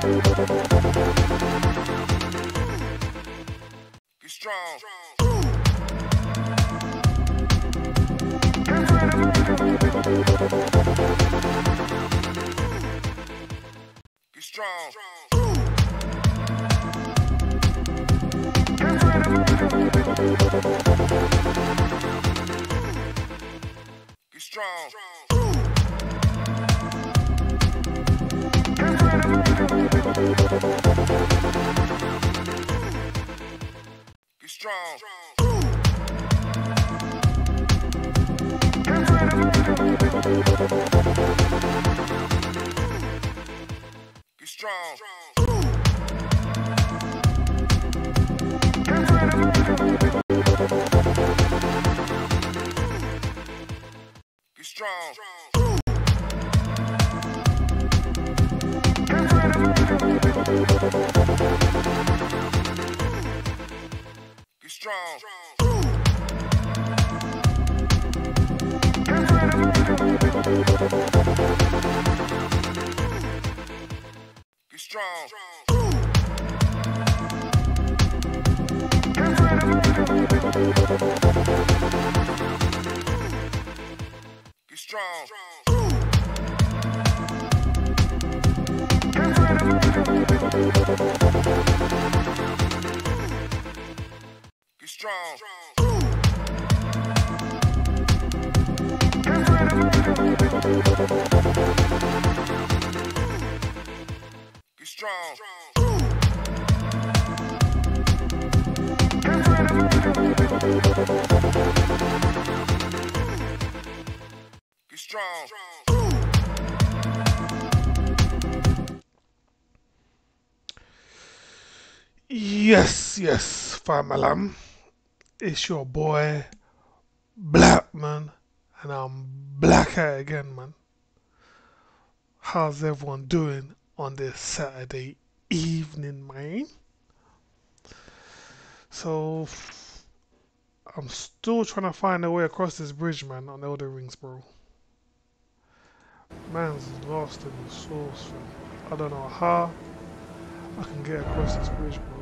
Get strong. Get strong. Get strong. Get strong. Get strong. Get strong. Get strong. Get strong. Get strong. Get strong. Get strong. Get strong. Yes, fam. It's your boy, Black Man, and I'm black out again, man. How's everyone doing on this Saturday evening, man? So, I'm still trying to find a way across this bridge, man, on Elden Rings, bro. Man's lost in the source, man. I don't know how I can get across this bridge, bro.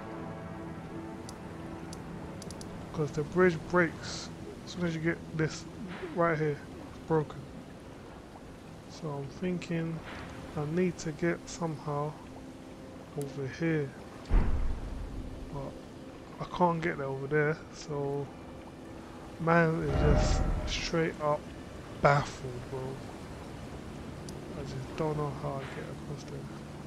Because the bridge breaks as soon as you get this right here, it's broken. So I'm thinking I need to get somehow over here, but I can't get over there, so man is just straight up baffled, bro. I just don't know how I get across there.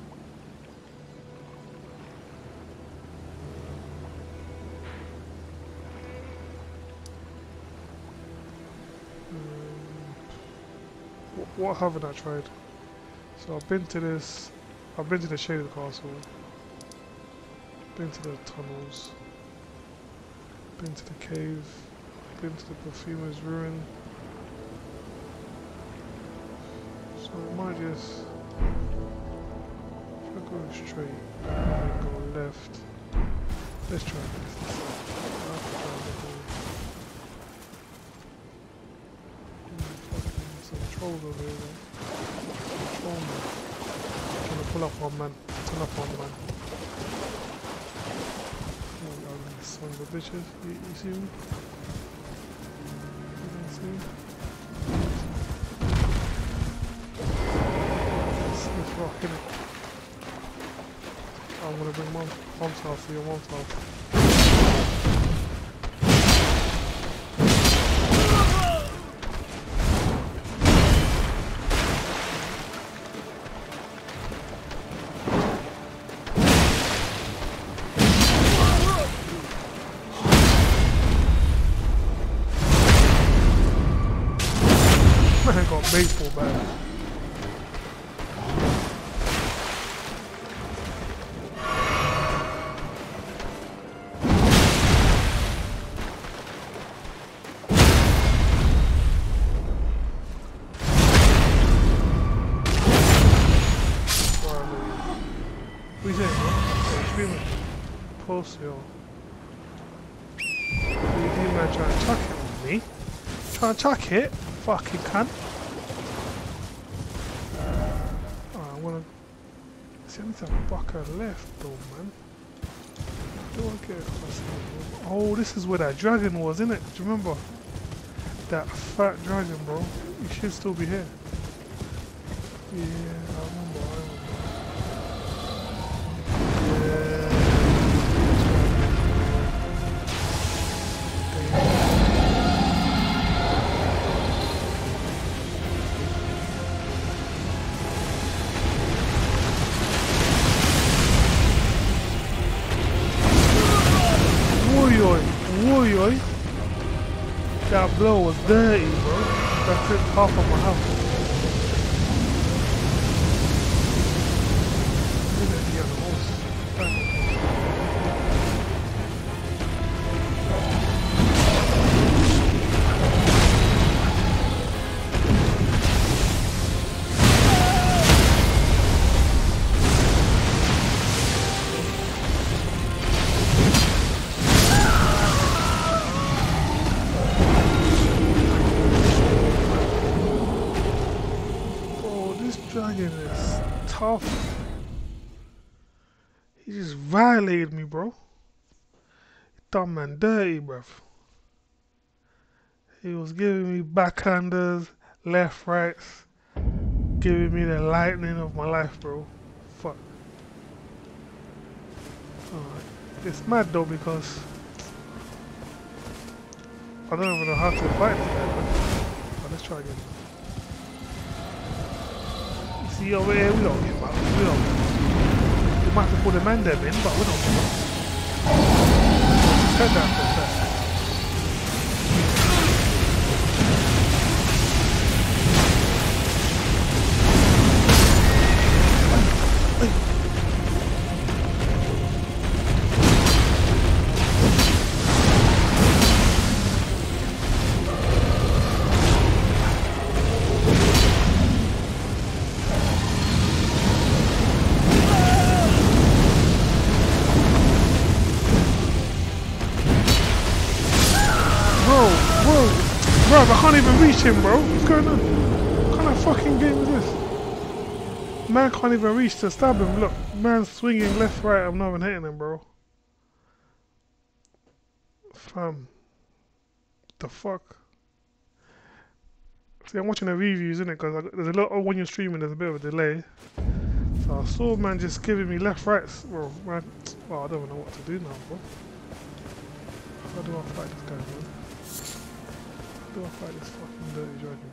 What haven't I tried? So I've been to the Shaded Castle, been to the tunnels, been to the cave, been to the Perfumer's Ruin. So I might just, if I go straight and then go left, let's try this. Control over here, man. Control me. Trying to pull up one man. Turn up one man. Oh, you sons of bitches. You see me? You don't see me? It's rocking it. I'm gonna bring mom's house to your mom's house. Man got baseball bat. We say, extremely close, yo. You man trying to chuck it on me? Trying to chuck it? Fucking cunt. I'm gonna See, I need to buck her left though, man. Do I get across here? Oh, this is where that dragon was, isn't it? Do you remember? That fat dragon, bro. He should still be here. Yeah, I remember. Yeah. Woo-yoy. That blow was dirty, bro. That took half of my health. Dragon is tough. He just violated me, bro. Dumb man dirty, bruv. He was giving me backhanders, left, rights, giving me the lightning of my life, bro. Fuck. Alright. It's mad though because I don't even know how to fight this guy, man. But let's try again. See over here, we don't give up. We don't give up. We might have to pull the man them in, but we don't give up. Turn down for a sec. Bro, I can't even reach him, bro. What's going on? What kind of fucking game is this? Man can't even reach to stab him. Look, man's swinging left, right. I'm not even hitting him, bro. Fam. The fuck? See, I'm watching the reviews, innit? Because there's a lot of when you're streaming, there's a bit of a delay. So I saw man just giving me left, right. Bro, man. Well, I don't even know what to do now, bro. How do I fight this guy, man? How do I fight this fucking dirty dragon?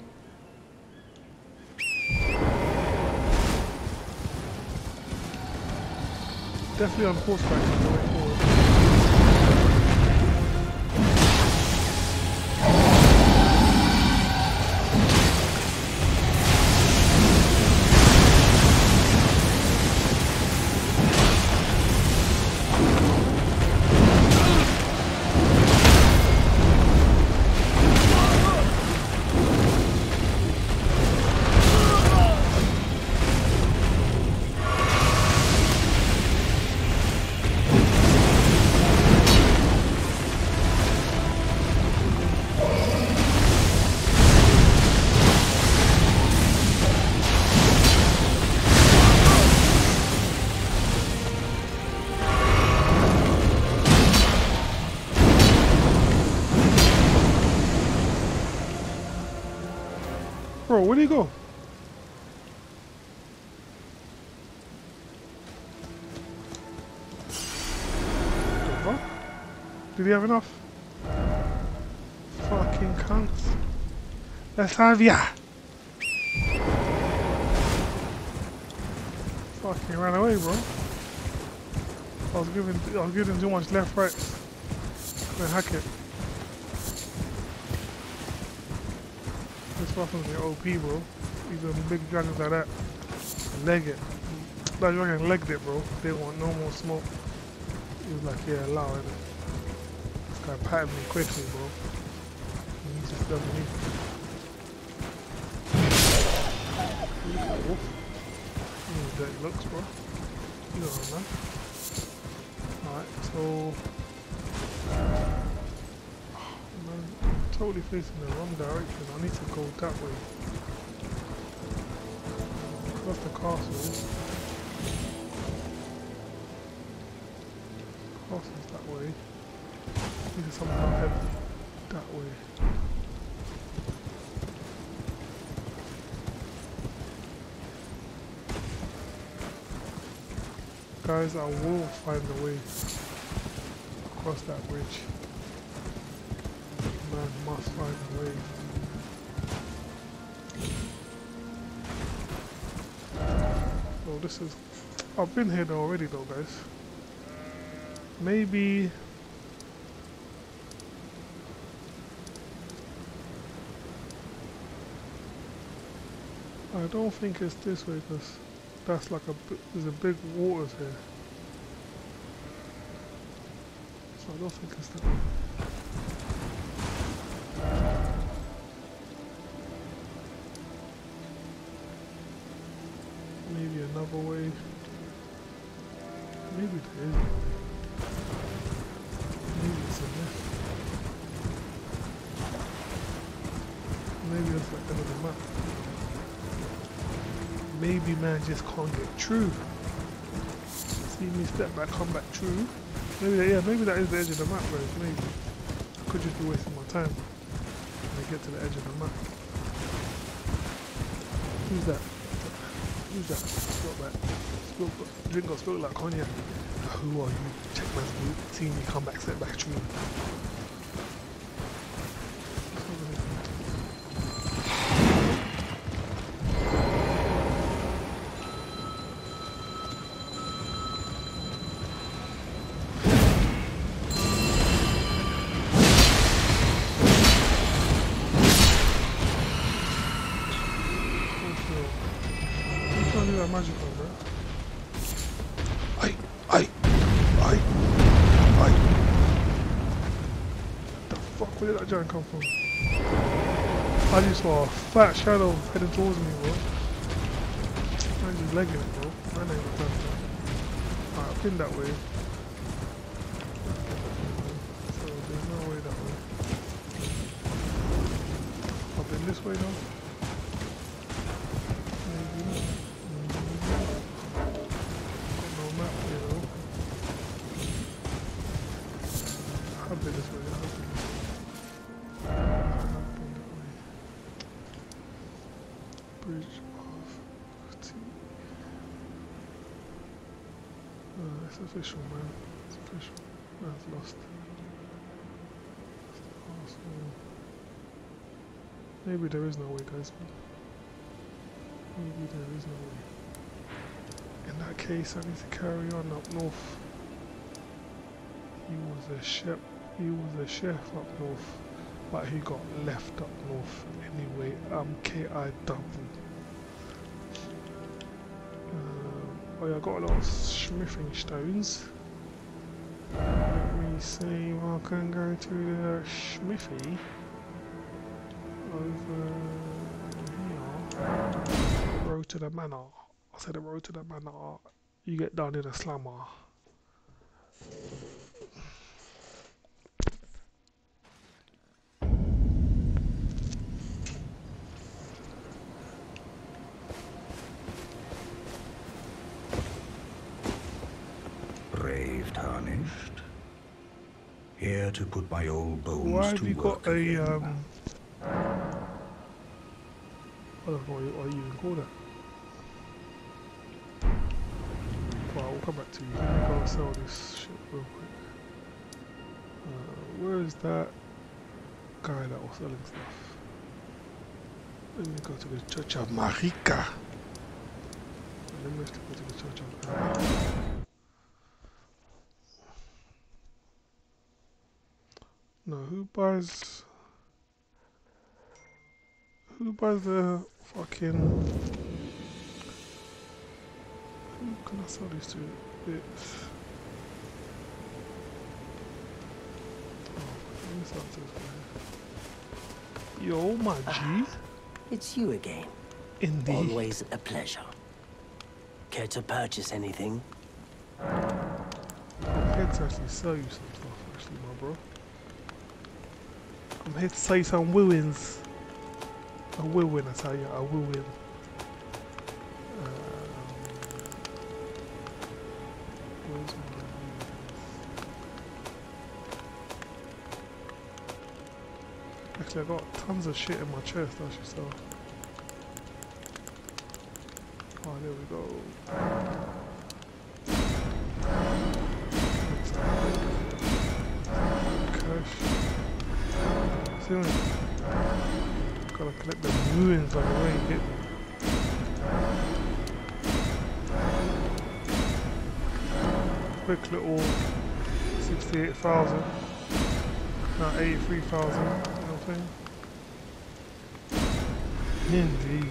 Definitely on horseback on the way forward. Bro, where'd he go? The fuck? Did he have enough? Fucking cunts. Let's have ya! Fucking ran away, bro. I was giving too much left, right. Couldn't hack it. This weapon's your OP, bro. Even big dragons like that. Leg it. That dragon legged it, bro. They want no more smoke. He was like, yeah, allow it. This guy patted me quickly, bro. And he just doesn't need it. Look at that wolf. Dirty looks, bro. You know what, man. Alright, so... man, I'm totally facing the wrong direction. I need to go that way. Across the castle. Castle's that way. Need to somehow head that way. Guys, I will find a way across that bridge. Man must find a way. So this is... I've been here already though, guys. Maybe... I don't think it's this way because that's like there's a big waters here. So I don't think it's that way. Maybe another way. Maybe there is a way. Maybe it's a myth. Maybe it's like the end of the map. Maybe man just can't get through. See me step back, come back through. Maybe maybe that is the edge of the map, guys. Maybe I could just be wasting my time when I get to the edge of the map. Who's that? Who's that? Spoke back. Drink got spoke like cognac. Who are you? Check man's boot. Seeing me come back, step back through. Magic one, bro. Aye. The fuck, where did that giant come from? I just saw a fat shadow heading towards me, bro. I'm just legging it, bro. I ain't even done that. Alright, I've been that way. So there's no way that way. I've been this way now. Maybe not. I've been this way, Bridge of Tea. It's official, man. It's official. Man's lost. Maybe there is no way, guys. Maybe there is no way. In that case, I need to carry on up north. He was a chef up north, but he got left up north anyway. KIW. Oh yeah, I got a lot of smithing stones. Let me see if I can go to the smithy over here. Road to the manor. I said the road to the manor. You get down in a slammer. Brave tarnished. Here to put my old bones Why have to you work got a again. I don't know what you even call that. Well, we'll come back to you. Let me go sell this shit real quick. Where is that guy that was selling stuff? Let me go to the Church of Marika. Let me go to the Church of Marika. No, who buys the fucking... Who can I sell these to? It's... Oh, let me sell it to this guy. Yo, my G. It's you again. Indeed. Always a pleasure. Care to purchase anything? I'm here to actually sell you some stuff, actually, my bro. I'm here to sell you some wooings. I will win, I tell you, I will win. Where's my Actually, I got tons of shit in my chest I should sell. Oh, there we go. Cash. See me? Gotta collect the ruins on the way, you get me? Quick little 68,000. Now 83,000, you know what I'm saying? Indeed.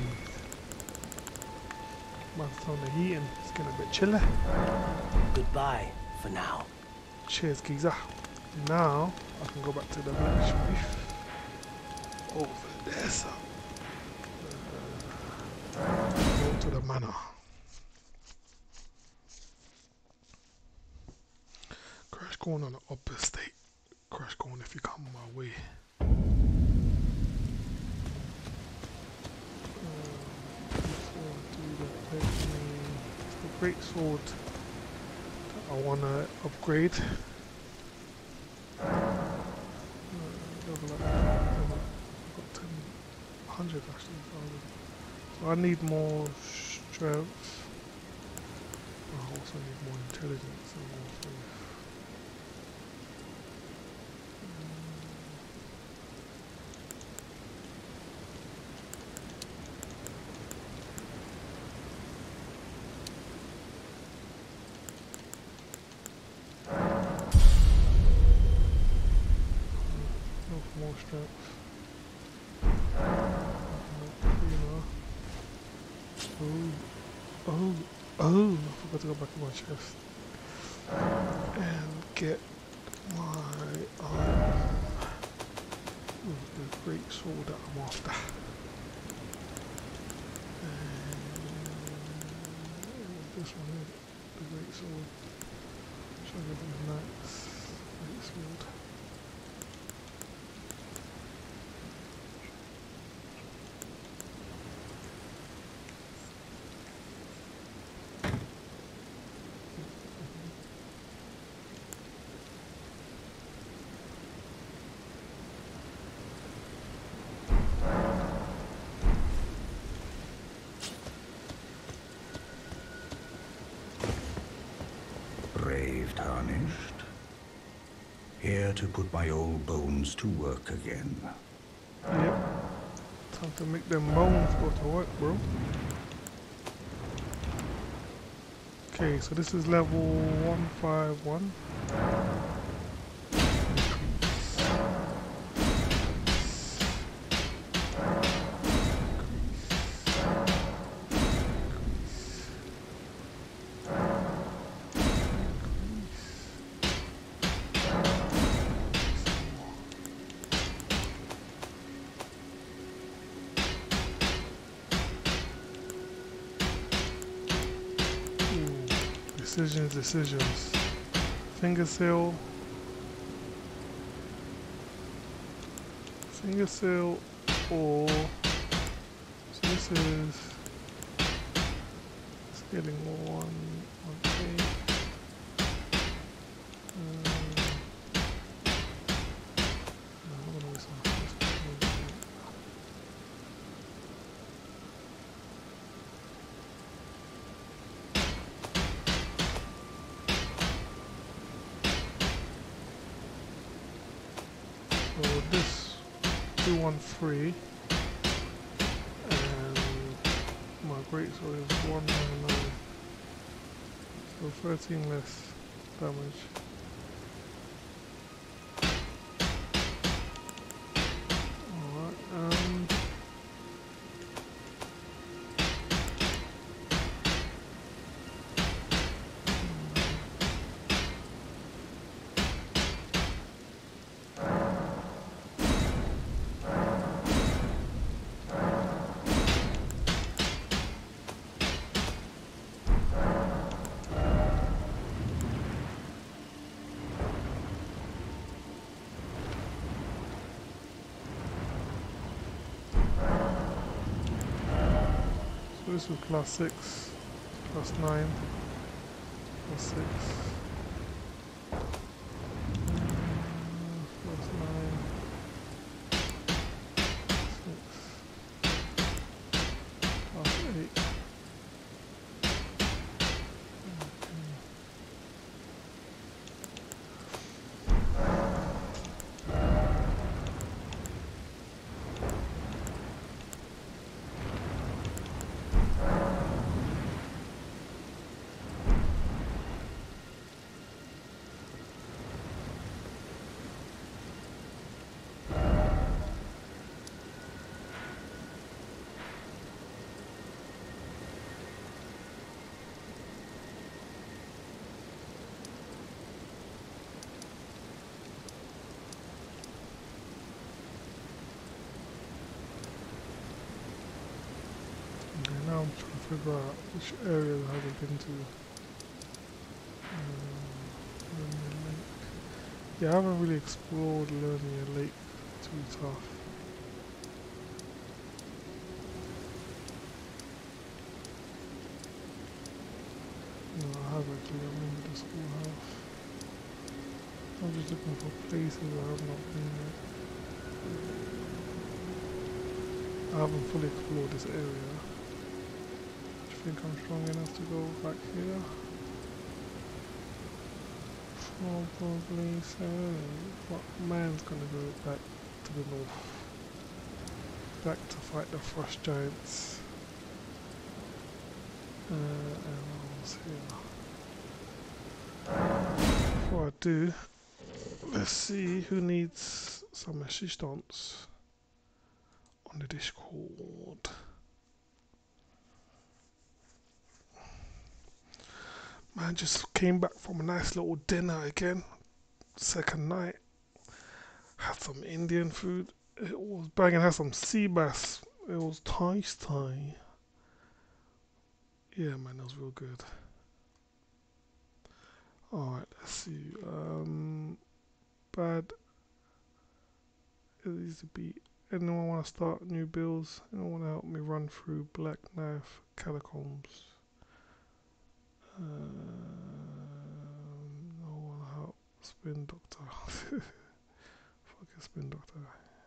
About to turn the heating, it's getting a bit chilly. Goodbye for now. Cheers, geezer. Now I can go back to the blacksmith. Over there, so. Go to the manor. Crash going on the upper state. Crash going if you come my way. It's the great sword that I wanna upgrade. Level up. I've got 100 actually. So I need more strength. I also need more intelligence and more faith. More strength. Oh, I forgot to go back to my chest and get my the great sword that I'm after. And this one is the great sword. Show you the nice great sword. Brave tarnished. Here to put my old bones to work again. Yep. Time to make them bones go to work, bro. Okay, so this is level 151. Decisions. Finger seal or so this is scaling 1.8. So this 213 and my great sword is 199, so 13 less damage. Alright, so this was plus 6, plus 9, plus 6, plus 9. figure out which areas I haven't been to. Lernia Lake. Yeah, I haven't really explored Lernia Lake too tough. No, I have actually. I remember the schoolhouse. I'm just looking for places I have not been yet. I haven't fully explored this area. Do you think I'm strong enough to go back here? Probably so. But man's gonna go back to the north. Back to fight the frost giants. And what else here? Before I do, let's see who needs some assistance on the Discord. Man, just came back from a nice little dinner again. Second night. Had some Indian food. It was banging. Had some sea bass. It was tasty. Yeah, man, that was real good. Alright, let's see. Bad. It needs to be. Anyone want to start new builds? Anyone want to help me run through Black Knife Catacombs? No one help. Spin Doctor. Fucking Spin Doctor.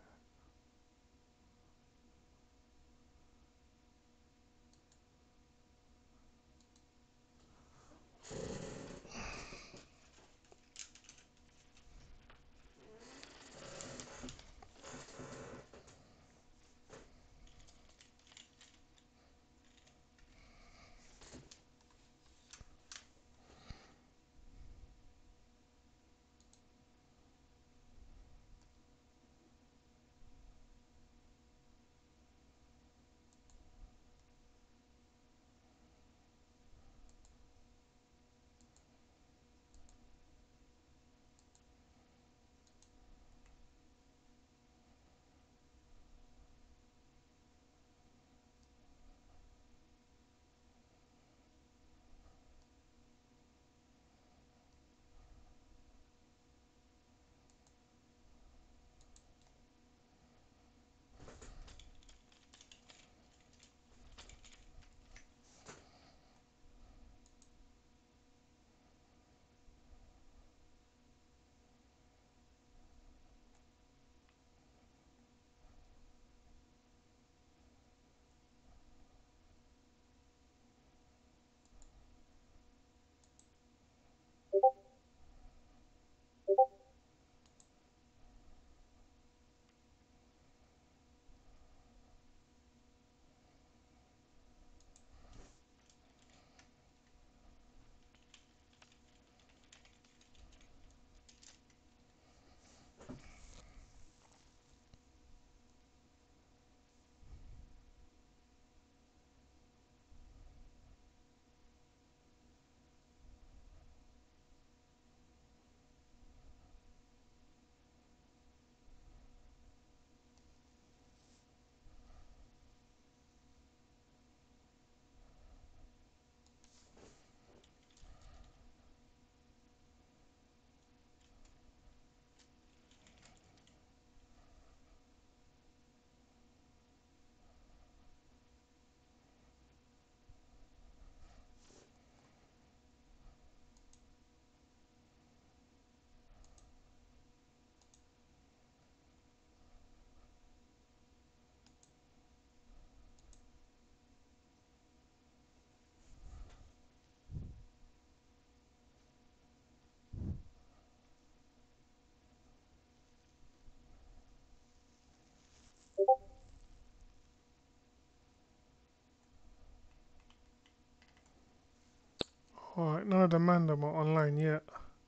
Alright, none of the mandem are online yet.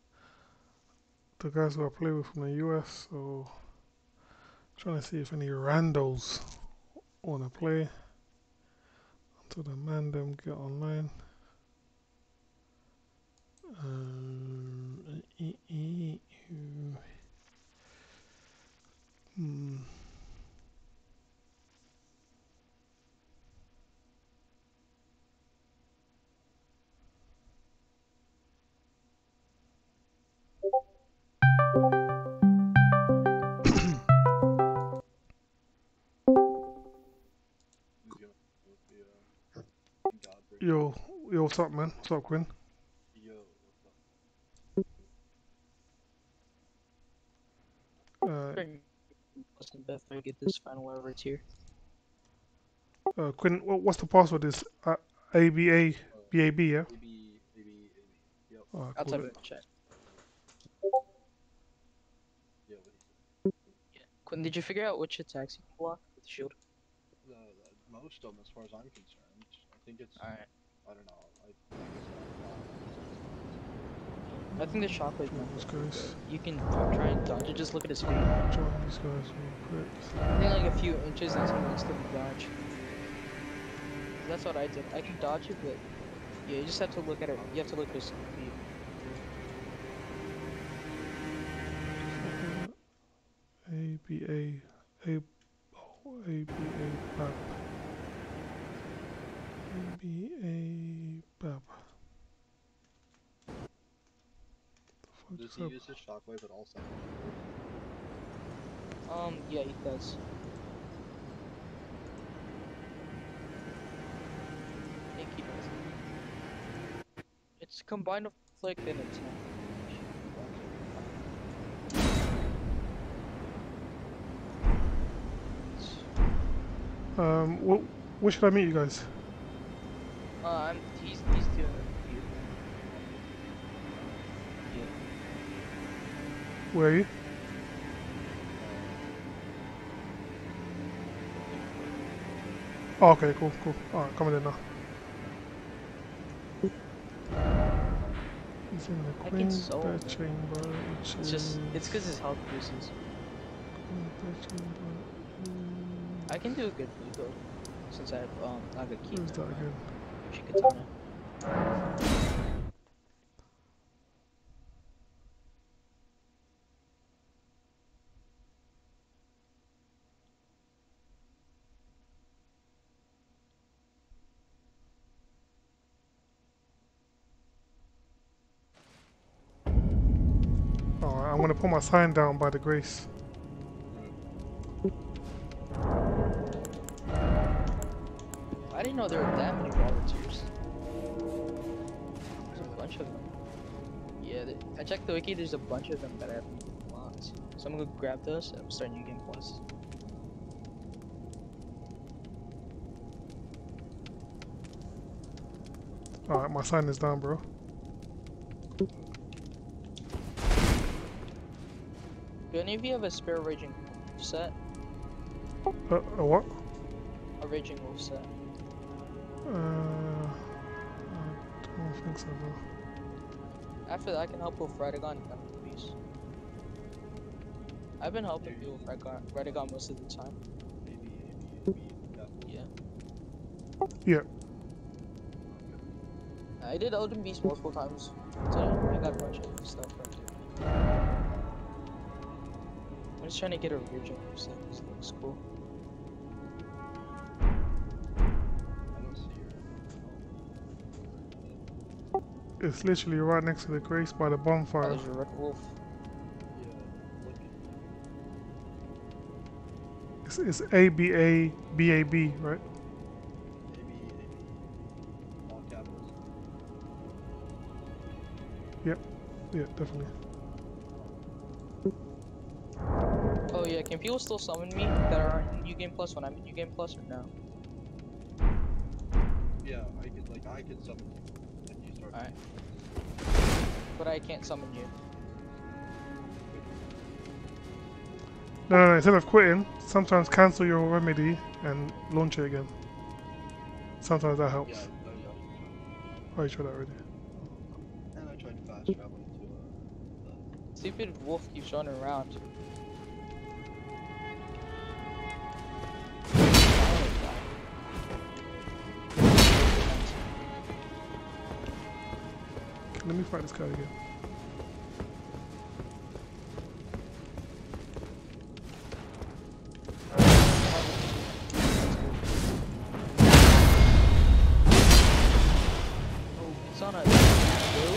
The guys who I play with from the US, so trying to see if any randos wanna play until the mandem get online. Hmm. Yo, yo, what's up, man? What's up, Quinn? Yo, what's up? Listen, Beth, I get this final word here. Quinn, what's the password? Is ABA BAB, yeah? AB. Yep. Alright, I'll cool. type it in the chat. Yeah, what he said. Yeah. Quinn, did you figure out which attacks you can block with the shield? Most of them, as far as I'm concerned. I think it's. Alright. I don't know. I think the shockwave Join these guys. you can try and dodge it, just look at his feet. Join these guys real quick. I think like a few inches and something still can dodge. That's what I did. I can dodge it, but yeah, you just have to look at it. You have to look at his feet. ABA BAB. ABA BAB. Does he use his shockwave at all seconds? Yeah, he does. I think he does. It's combined of flick and attack. Where should I meet you guys? He's doing it. Yeah. Where are you? Oh, okay, cool. Alright, coming in now. He's in the I can Queen solve Bed it. Chamber, which It's is... just, it's because his health boosters. Queen Bed Chamber. I can do a good blue build since I have Naga-Ki. Where's that again? Shikatana. Alright, I'm gonna put my sign down by the grace. I didn't know there were that many volunteers. There's a bunch of them. Yeah, I checked the wiki, there's a bunch of them that I haven't even unlocked. So I'm gonna go grab those and start New Game Plus. Alright, my sign is down, bro. Do any of you have a spare Raging Wolf set? A what? A Raging Wolf set. I don't think so, bro. After that, I can help with Radagon and Gun Beast. I've been helping you with Radagon most of the time. Yeah. Yeah. I did Elden Beast multiple times today. I got a bunch of stuff right there. I'm just trying to get a Raging Wolf set. This looks cool. I don't see her. It's literally right next to the grace by the Oh, bonfire. there's a Red Wolf. Yeah, It's ABA BAB, right? all capitals. Yeah, definitely. Oh yeah, can people still summon me that are in New Game Plus when I'm in New Game Plus or no? Yeah, I could summon you if you start. Alright. But I can't summon you. No, instead of quitting, sometimes cancel your remedy and launch it again. Sometimes that Yeah, helps. Oh, you tried that already. and I tried fast traveling to Stupid wolf keeps running around. Okay, let me fight this guy again. It's on a blue.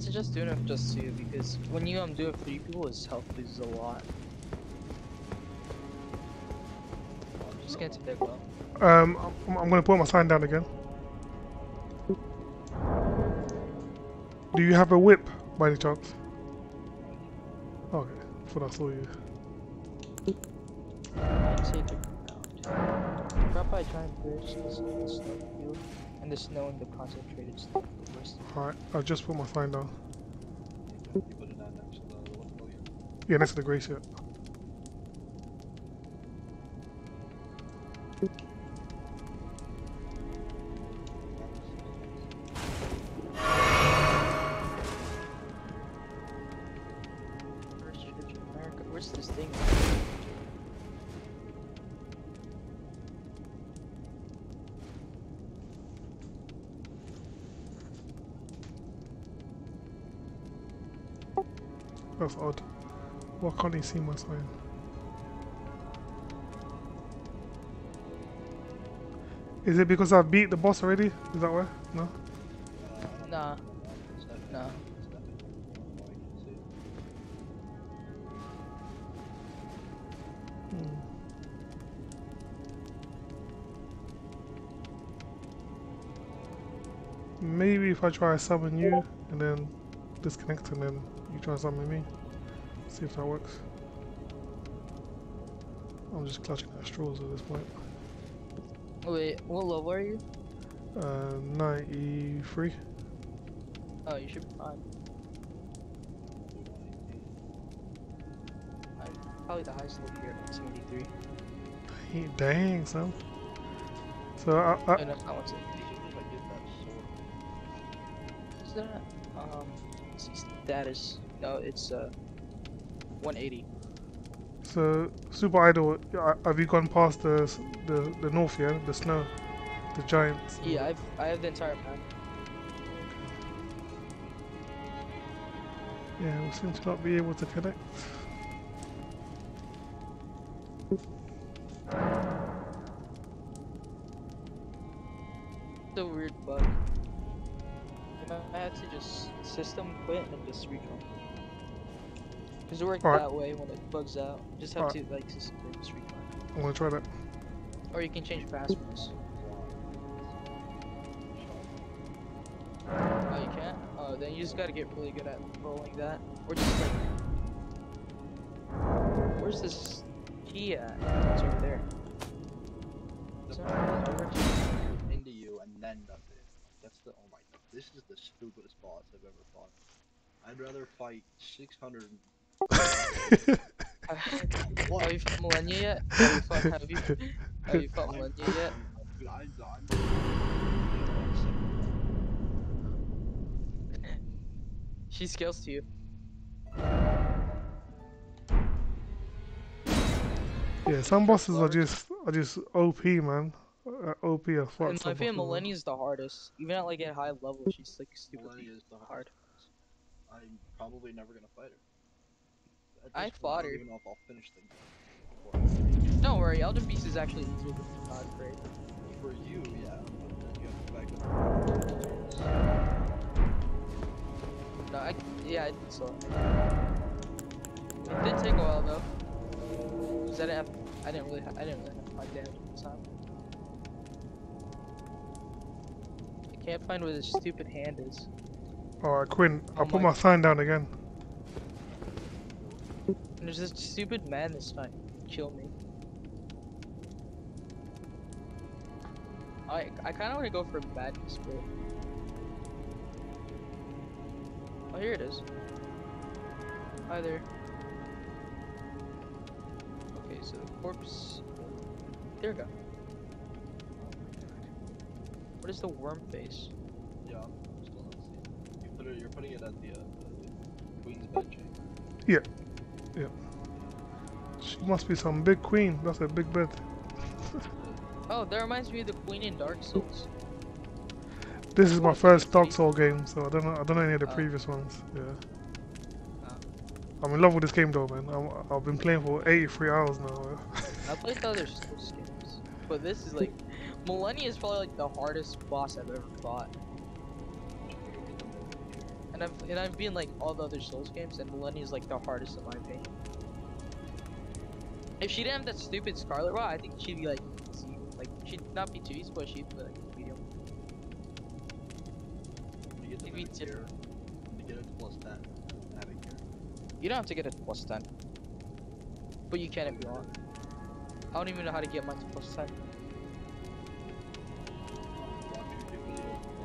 I'd suggest doing it with just 2 because when you do it for 3 people, his health loses a lot. Just get to big well. I'm gonna put my sign down again. Do you have a whip by any chance? Okay, thought I saw you. I'd say to drop by giant bridge, the snow field, and the snow and the concentrated snow. The worst. Alright, I've just put my sign down. You put it down next to the what's it called again? Yeah, next to the grey shirt. First Church of America. Where's this thing? That's odd. Why can't he see my sign? Is it because I beat the boss already? Is that why? No? Nah. It's definitely, No. it's definitely more I can see. Maybe if I try summon you and then disconnect and then you try summon me. See if that works. I'm just clutching at straws at this point. Wait, what level are you? 93. Oh, you should be fine. Probably the highest level here, 73. Dang, son. So Oh, no, it's not 170. If I get that sword. Is that? Let's see, status. No, it's 180. So Super Idol, have you gone past the north, yeah? The snow, the giants. Yeah, I have the entire map. Yeah, we seem to not be able to connect. It's a weird bug. I had to just system quit and just rejoin. Because it worked Alright. that way when it bugs out. You just have Alright. to like system quit and just rejoin. I'm gonna try that. Or you can change passwords. Oh, you can't? Oh, then you just gotta get really good at rolling that. Or just like... Where's this key at? It's over there. The Is that problem over? is I into you and then does it. That's the oh my god. This is the stupidest boss I've ever fought. I'd rather fight 600. What? Have you fought Millennia yet? Have you fought Millennia yet? Dude, I'm She scales to you. Yeah, some bosses are just OP, man. OP as fuck. In my some opinion, bosses are. Millennia is the hardest. Even at like at high level, she's like stupidly Millennia is the hard. I'm probably never gonna fight her. At I this point, fought I her. don't even know if I'll finish the Don't worry, Elden Beast is actually easier than God Grade. For you, yeah, but then you have to go back to No, yeah, I did so. It did take a while though. Cause I didn't really have my damage at the time. I can't find where this stupid hand is. Alright, Quinn, I'll Oh put my- my sign down again. And there's this stupid man that's trying to kill me. I kind of want to go for madness, but oh, here it is. Hi there. Okay, so the corpse. There we go. What is the worm face? Yeah, I'm still not seeing it. You're putting it at the Queen's bed chamber. She must be some big queen. That's a big bed. Oh, that reminds me of the Queen in Dark Souls. This is my first Dark Souls game, so I don't know any of the Oh. previous ones. Yeah. Oh. I'm in love with this game though, man. I've been playing for 83 hours now. I played the other Souls games, but this is like Millennia is probably like the hardest boss I've ever fought. And And I've been like all the other Souls games, and Millennia is like the hardest in my opinion. If she didn't have that stupid Scarlet Rot, I think she'd be like easy. Like she'd not be too easy, but she'd be like medium. When you get to Maybe Magic Gear, when you get it to plus 10, Magic Gear. You don't have to get it to plus 10, but you can if you want. I don't even know how to get mine to plus 10. Watch YouTube videos before.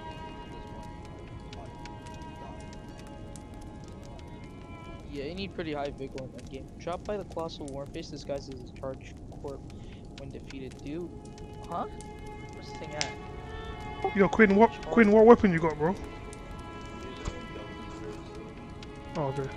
Yeah, you need pretty high vigor in that game. Dropped by the Colossal Warface disguised as a charge corp when defeated. Dude, huh? Where's this thing at? Yo, Quinn, what weapon you got, bro? Oh, okay.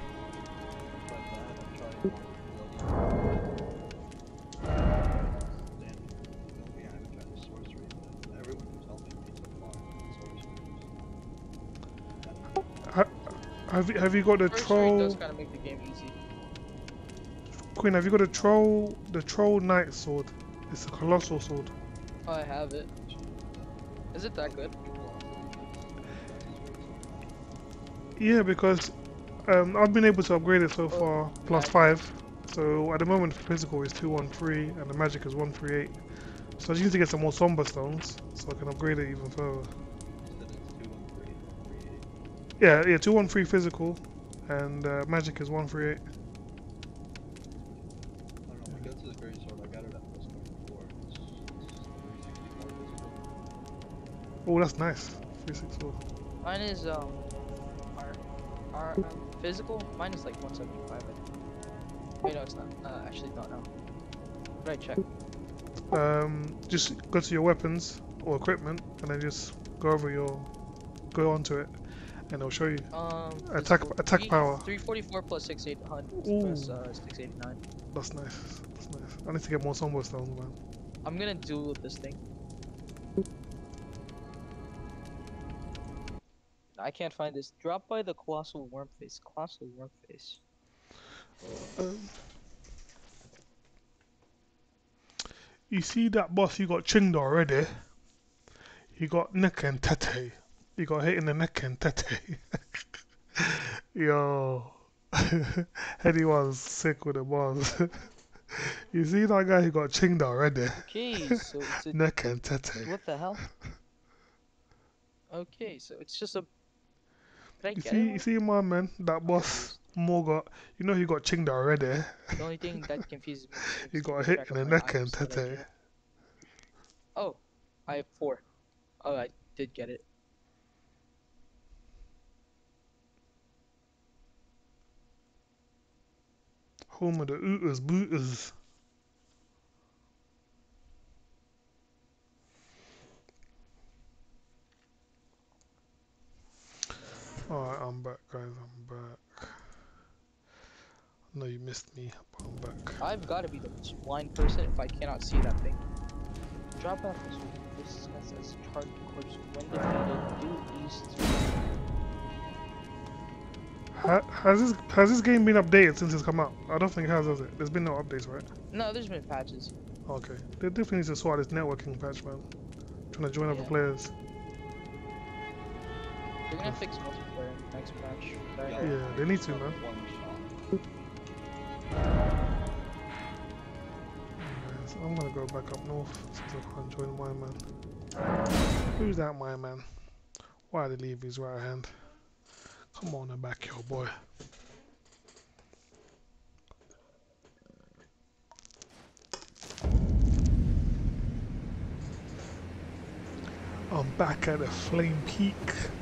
Have you got the First troll? does kind of make the game easy. Quinn, have you got the troll knight sword? It's a colossal sword. Oh, I have it. Is it that good? Yeah, because I've been able to upgrade it so far, plus 5. So at the moment, the physical is 213 and the magic is 138. So I just need to get some more somber stones so I can upgrade it even further. Yeah, 213 physical and magic is 138. I don't know, when I got to the Great Sword, I got it at plus 24. It's 364 physical. Oh, that's nice. 364. Mine is our physical. Mine is like 175. I think. Wait, no, it's not. Actually, don't know. Right, check. Just go to your weapons or equipment and then just go onto it. And it'll show you attack power. 344 plus 6800 plus 689. That's nice. That's nice. I need to get more somber stones, man. I'm gonna duel with this thing. I can't find this. Drop by the Colossal Wormface. Colossal Wormface. You see that boss you got chinged already? You got neck and tete. You got hit in the neck and tete. Yo. Eddie was sick with the boss. You see that guy who got chinged already? Okay, so it's a... Neck and tete. What the hell? Okay, so it's just a... Did I get it? You see my man, that boss Morgot, you know he got chinged already. The only thing that confuses me is He got keeping hit track in of the my neck and items that I tete. get. Oh, I have 4. Oh, I did get it. Home of the ooters booters. Alright, I'm back, guys. I'm back. I know you missed me, but I'm back. I've got to be the blind person if I cannot see that thing. Drop out this says charge course when defeated due east. Has this game been updated since it's come out? I don't think it has it? There's been no updates, right? No, there's been patches. Okay. They definitely need to sort this networking patch, man. Trying to join other players. They're gonna fix multiplayer in the next patch. Yeah, they need to, man. Anyways, I'm gonna go back up north since I can't join my man. Who's that my man? Why did he leave his right hand? Come on and back your boy. I'm back at the Flame Peak,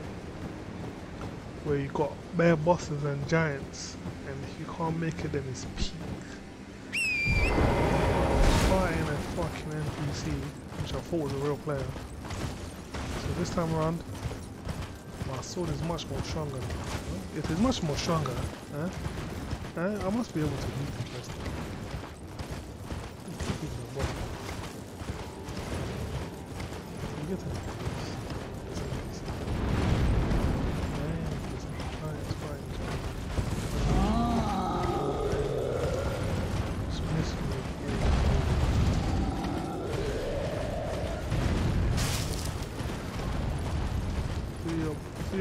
where you got bare bosses and giants, and if you can't make it, then it's peak. Fighting a fucking NPC, which I thought was a real player. So this time around, my sword is much more stronger. It is much more stronger. I must be able to beat the place. Get him.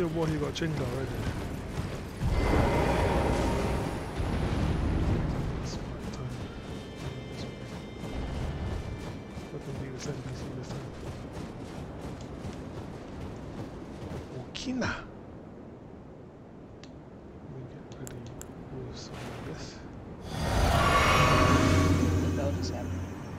your boy he got Chinga already. It's fight time. I can beat this NPC this time. Okina! Let me get ready with some of this. That'll just happen.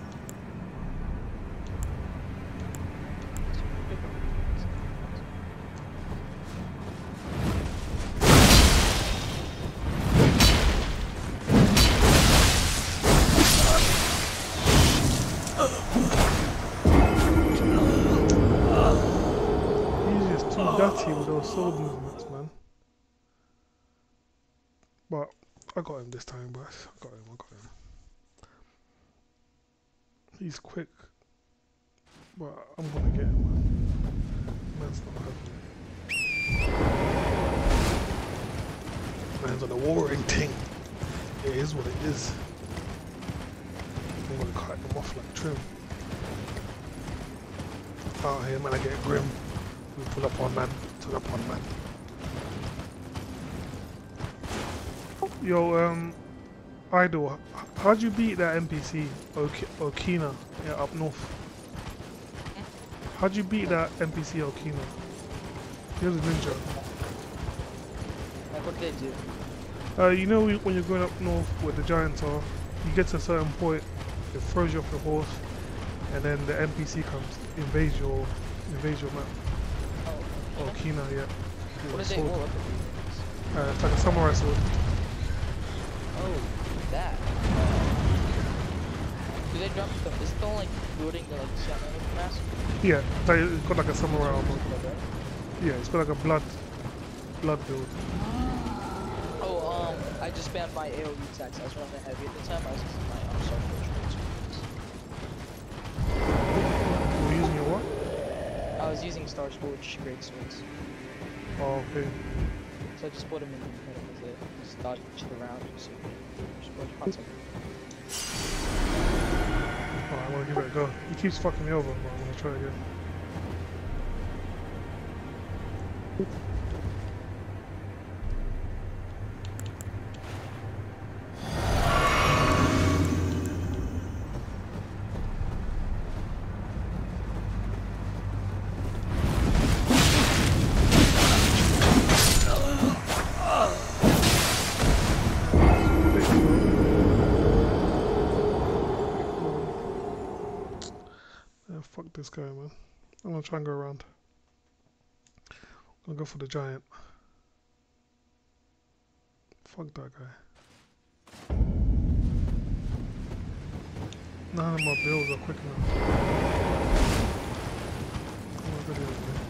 He's just too dirty with those sword movements, man. But I got him this time, boys. I got him. He's quick, but I'm gonna get him, man. Man's not having it. Man's on a warring thing. It is what it is. I'm gonna cut him off like trim. Out here, man, I get grim. We pull up on man. Yo, Idol, how'd you beat that NPC, Okina, yeah, up north? How'd you beat that NPC, Okina? He was a ninja. Like, what did they do? You know when you're going up north where the giants are, you get to a certain point, it throws you off your horse, and then the NPC comes, invades your map. Oh, Okina, yeah. what did they Sword. hold? It's like a samurai sword. Oh, that. Do they drop stuff? Is it the only like building the like shaman mask? Yeah, it's got like a samurai armor. Yeah, it's got like a blood build. Oh, I just spammed my AoE attacks. I was running heavy at the time. I was using my soft You're using your what? I was using Star Scorch great swords. Oh, okay. So I just put them in the middle of it. Just dodge around. So just Oh, I want to give it a go. He keeps fucking me over, but I'm going to try again. Fuck this guy, man. I'm gonna try and go around. I'm gonna go for the giant. Fuck that guy. None of my builds are quick enough. Oh my goodness, man.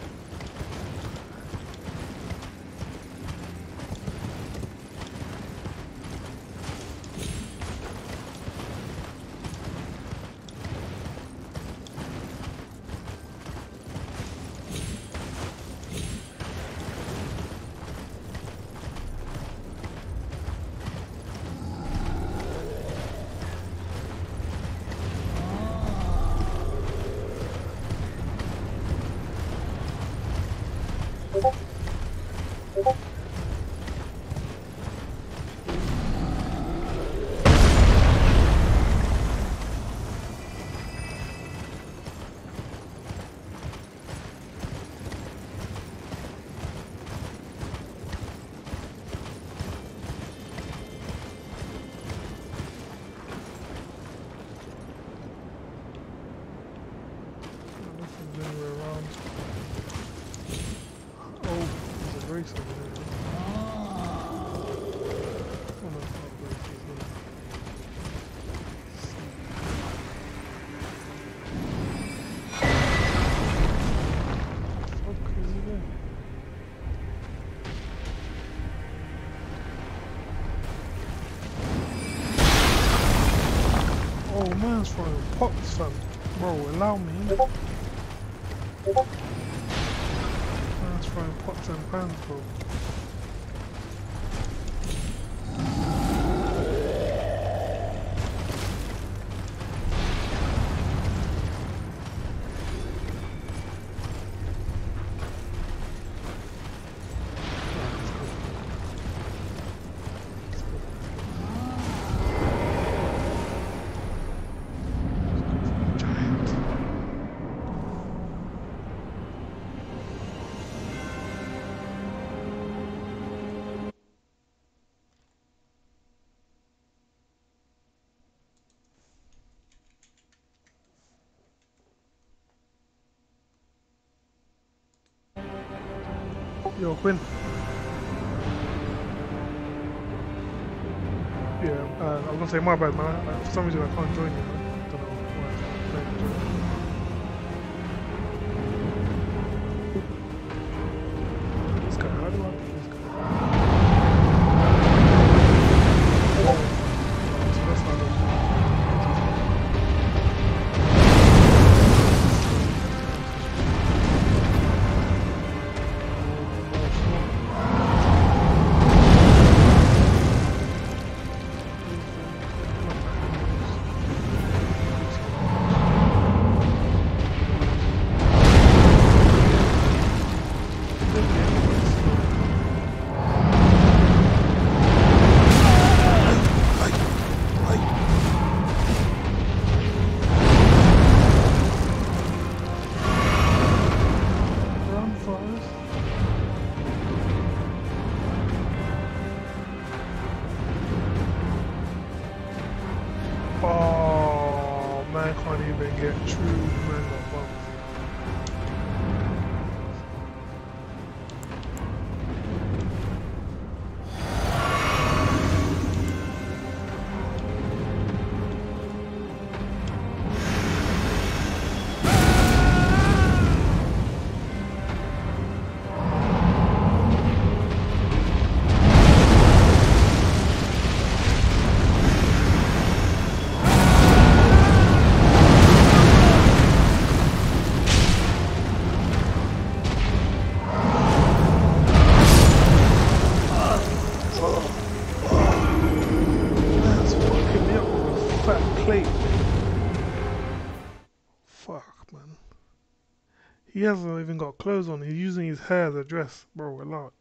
Race over there. Oh, no, it's not a race, it's not. What the fuck is he doing? Oh, man's throwing pots, fam. Bro, allow me. Throwing pots and pans, bro. Yo, Quinn. Yeah, I'm gonna say my bad, man. For some reason I can't join you, man. Don't know why. I can't join. This guy, how do I do this guy? Oh, so that's not it. Run, Forrest. Oh, man can't even get true manga bump. That's fucking me up with a fat plate. Fuck, man. He hasn't even got clothes on. He's using his hair as a dress. Bro, we're loud.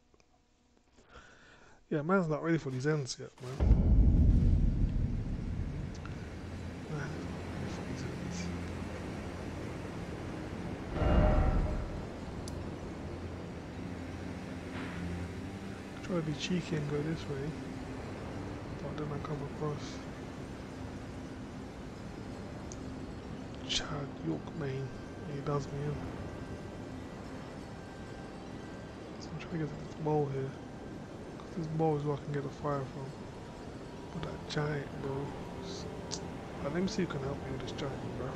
Yeah, man's not ready for these ends yet, man. Man is not ready for these ends. Try to be cheeky and go this way. But then I come across Chad Yorkmain, and he does me in. So I'm trying to get to this bowl here. Cause this bowl is where I can get the fire from. But that giant, bro. Let me see who can help me with this giant, bro.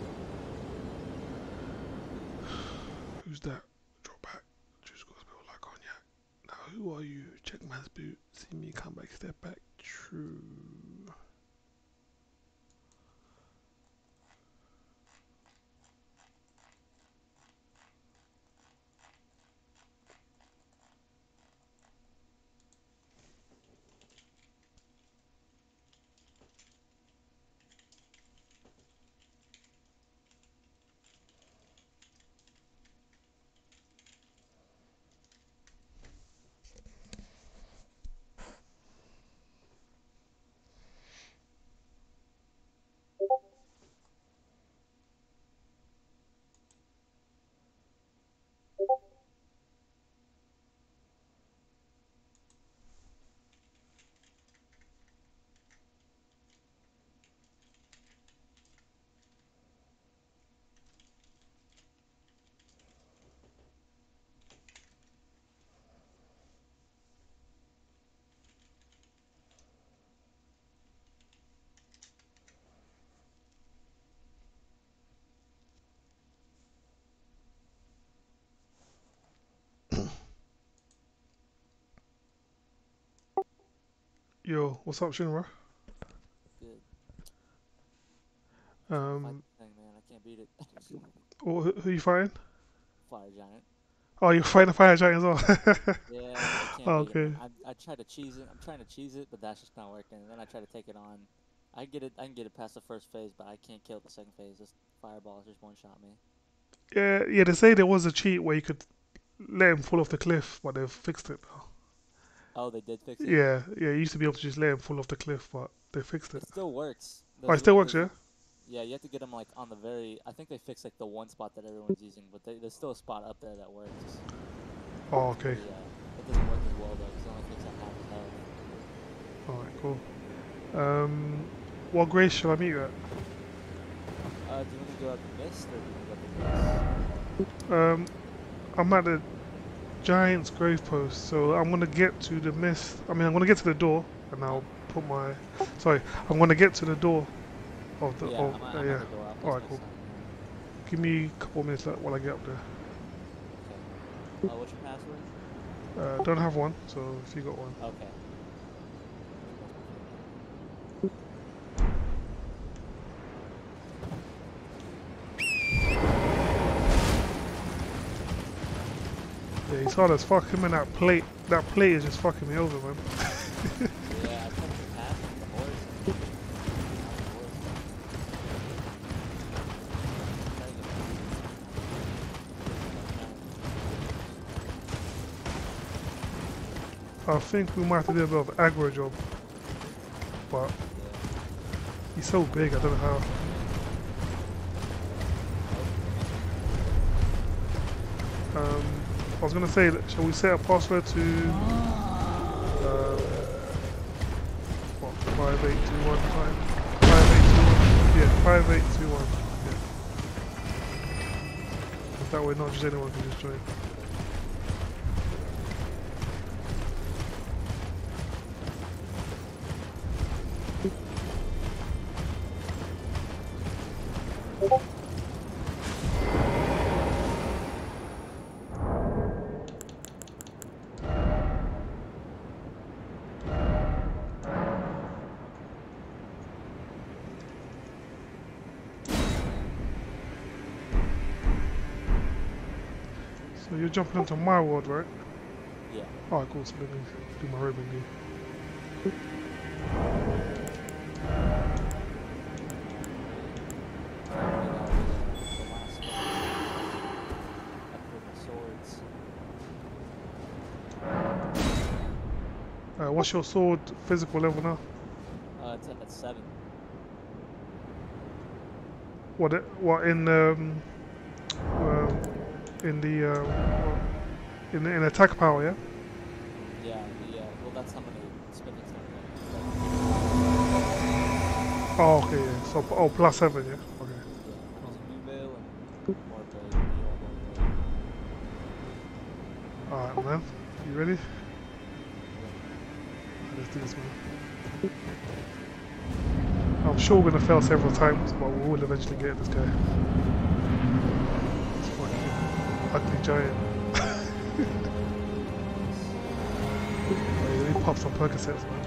Who's that? Drop back. Juice got spilled like cognac. Now who are you? Check man's boot. See me come back, step back. True. Yo, what's up, Shinra? Good. Um, Thing, man, I can't beat it. who you fighting? Fire giant. Oh, you're fighting a fire giant as well. Yeah, I can't Oh, beat it. okay. Man. I try to cheese it. I'm trying to cheese it, but that's just not working. And then I try to take it on. I can get it past the first phase, but I can't kill the second phase. This fireballs just one shot me. Yeah, they say there was a cheat where you could let him fall off the cliff, but they've fixed it now. Oh, they did fix it. Yeah, you used to be able to just let him fall off the cliff, but they fixed it. It still works. Oh, it still works, yeah? Yeah, you have to get them like on the very. I think they fixed like the one spot that everyone's using, but there's still a spot up there that works. Oh, okay. Yeah, it doesn't work as well though, because it only takes like half his health. Alright, cool. What grace shall I meet you at? Do you want to go up the mist or do you want to go up the grace? I'm at the Giant's grave post. So I'm gonna get to the mist. I mean, I'm gonna get to the door, and I'll put my. Sorry, I'm gonna get to the door of the. Yeah, of, I'm at the yeah. door. I'll place Alright, my cool. sign Give me a couple minutes while I get up there. there. Okay. What's your password? Don't have one, so if you got one. Okay. Yeah, he's hard as fuck. Him and that plate. That plate is just fucking me over, man. Yeah, I took the path from the horse. And I think we might have to do a bit of aggro job, but he's so big. I don't know how. I was gonna say, shall we set a password to what, 5821 5821? Yeah, 5821. Yeah. But that way, not just anyone can just join. So you're jumping onto my world, right? yeah. Alright, cool. So let me do my ribbon game. What's your sword physical level now? It's at 7. What in attack power, yeah? Yeah, well that's how many spinning stuff. Oh, okay, yeah. So plus 7, yeah. Okay. Yeah, I'm using new veil and more blade. Alright, man. You ready? Let's do this, man. I'm sure we're gonna fail several times, but we will eventually get this guy. This fucking ugly giant. Let me pop some Percocets, man.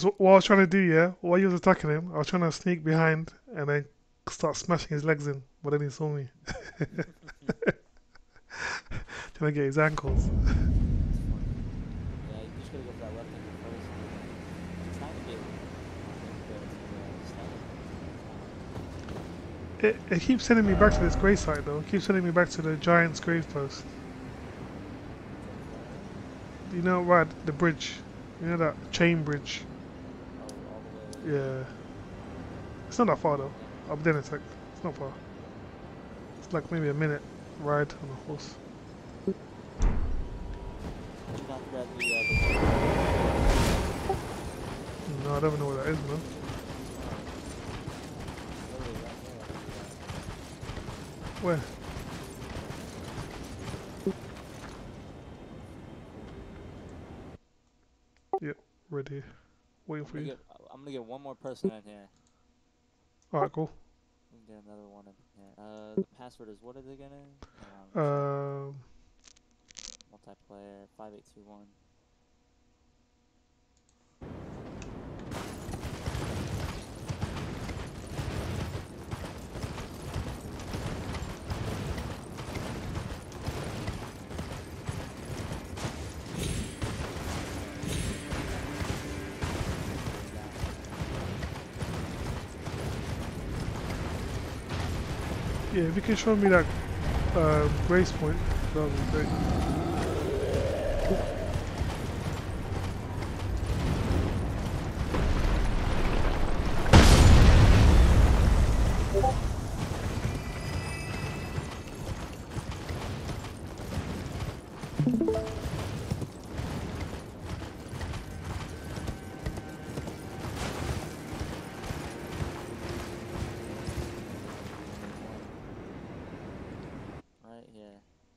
Because what I was trying to do, yeah, while he was attacking him, I was trying to sneak behind and then start smashing his legs in, but then he saw me. Trying to get his ankles. Yeah, you just gotta go for that left ankle first. I'm trying to get It keeps sending me back to this grave site though. It keeps sending me back to the Giant's grave post. You know, right, the bridge. You know that chain bridge? all the way. Yeah. It's not that far though. I'll be there in a sec. It's not far. It's like maybe a minute ride on a horse. Did you not grab the No, I don't even know what that is, man. literally right there. Where? Yep, ready. Waiting for you. I'm gonna get one more person in here. Alright, cool. We can get another one in here. The password is what is it again? Multiplayer 5821. Yeah, if you can show me that grace point, that would be great. Right here.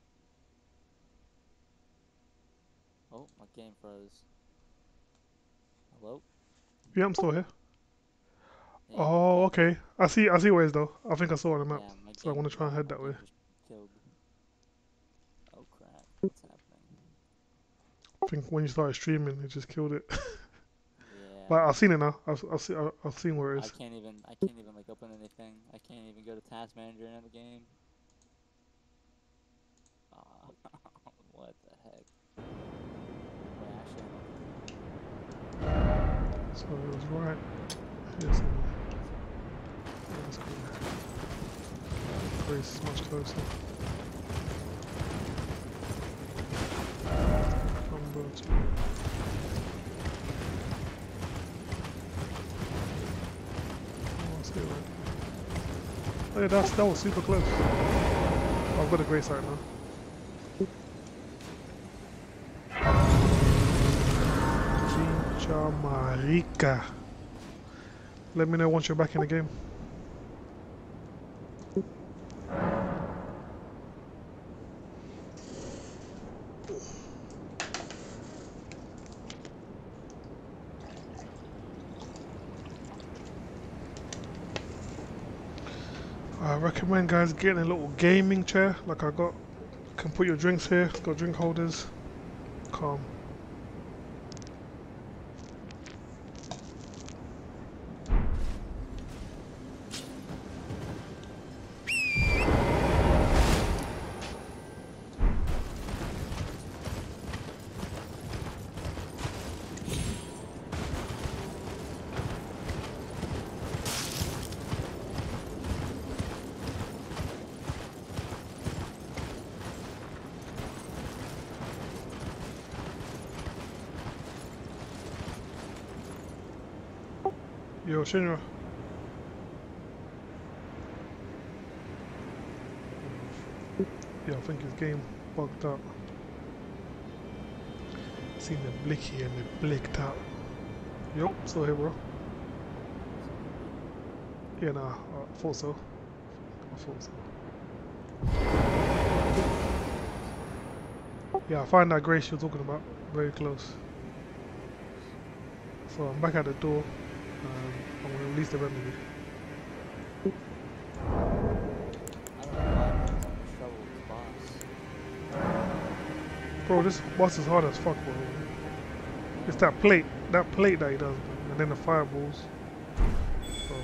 Oh, my game froze. Hello? Yeah, I'm still here. Yeah, Oh, my okay. I see where it is though. I think I saw it on the game- map. yeah, my So I game- want to try and yeah, head my that way. game just killed. Oh crap, what's happening? I think when you started streaming, it just killed it. Yeah. But I've seen it now. I've seen where it I is. can't even like open anything. I can't even go to Task Manager in the game. What the heck? Wait, actually, So it was right here somewhere. Yeah, that's cool. Grace is much closer. Number 2. Oh, I see it right there. Oh yeah, that was super close. Oh, I've got a grace right now. Chincha Marica. Let me know once you're back in the game. I recommend guys getting a little gaming chair like I got. Can put your drinks here, it's got drink holders. Calm. Yo, Shinra. Yeah, I think his game bugged out. Seen the blicky and it blicked out. Yup, still here, bro. Yeah, nah, I thought so. I thought so. Yeah, I find that grace you're talking about. Very close. So I'm back at the door. I'm going to release the remedy. I don't know why I'm having so much trouble with this boss. Bro, this boss is hard as fuck, bro. It's that plate that he does, man. and then the fireballs. So,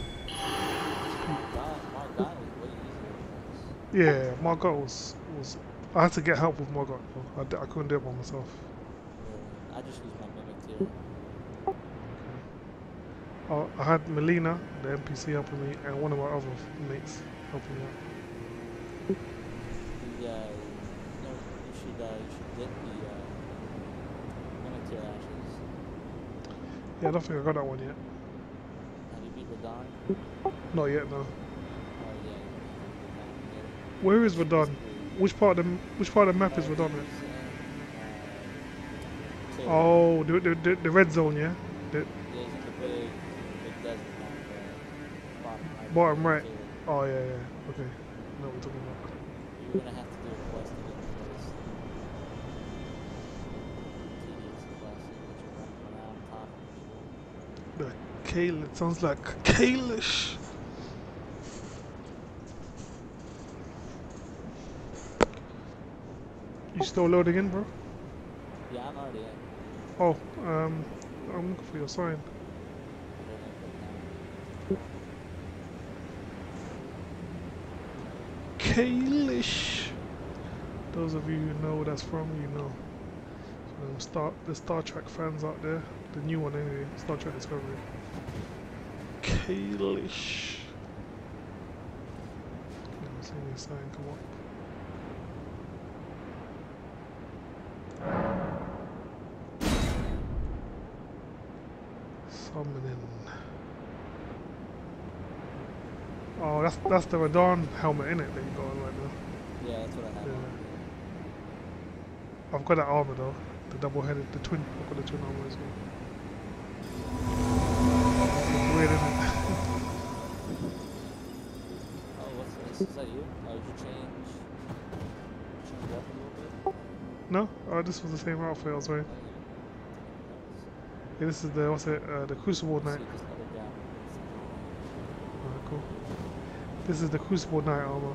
Margot was way easier than this. yeah, Margot was. I had to get help with Margot. Though. I couldn't do it by myself. Yeah, I just used my mimic tier. I had Melina, the NPC, helping me, and one of my other mates helping me out. Yeah, no, you should get the mimic tier ashes. Yeah, I don't think I got that one yet. Have you beat Radon? Not yet, no. Oh yeah, you beat Radon. Where is Radon? Which part of the map is Radon at? Oh, the red zone, yeah. Yeah, he's in the big desert map, Bottom right. Taylor. Oh yeah, yeah. Okay, I know what we're talking about. You're gonna have to do a quest to get the place. Tedious quest that you're running around talking to people. The Kale, it sounds like Kalish. You still loading in, bro? Yeah, I'm already in. Oh, I'm looking for your sign. Kalish. Those of you who know where that's from, you know. The Star Trek fans out there, the new one anyway, Star Trek Discovery. Kalish. Never seen this sign come up. Summoning. Oh, that's the Radon helmet in it that you got on right now. Yeah, that's what I have. Yeah. On. I've got that armor though, the double-headed, the twin. I've got the twin armor as well. It's weird, isn't it? Oh, what's this? Is that you? Oh, did you change up a little bit? No, this was the same outfit I was wearing. Yeah, this is the the Crucible Knight. Alright, cool. This is the Crucible Knight armor.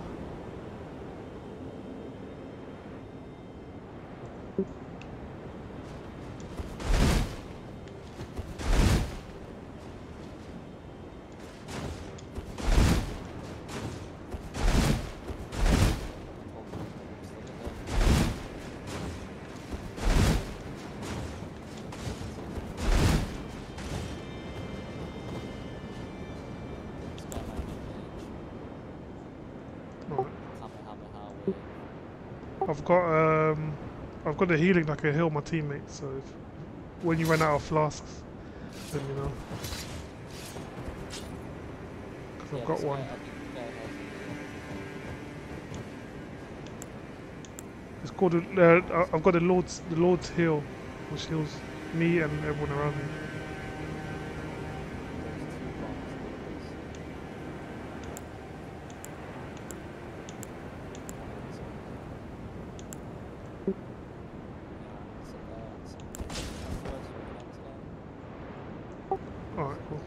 I've got the healing that can heal my teammates, so when you run out of flasks, then you know. Because I've got one. It's called I've got the Lord's Heal, which heals me and everyone around me. Alright, cool.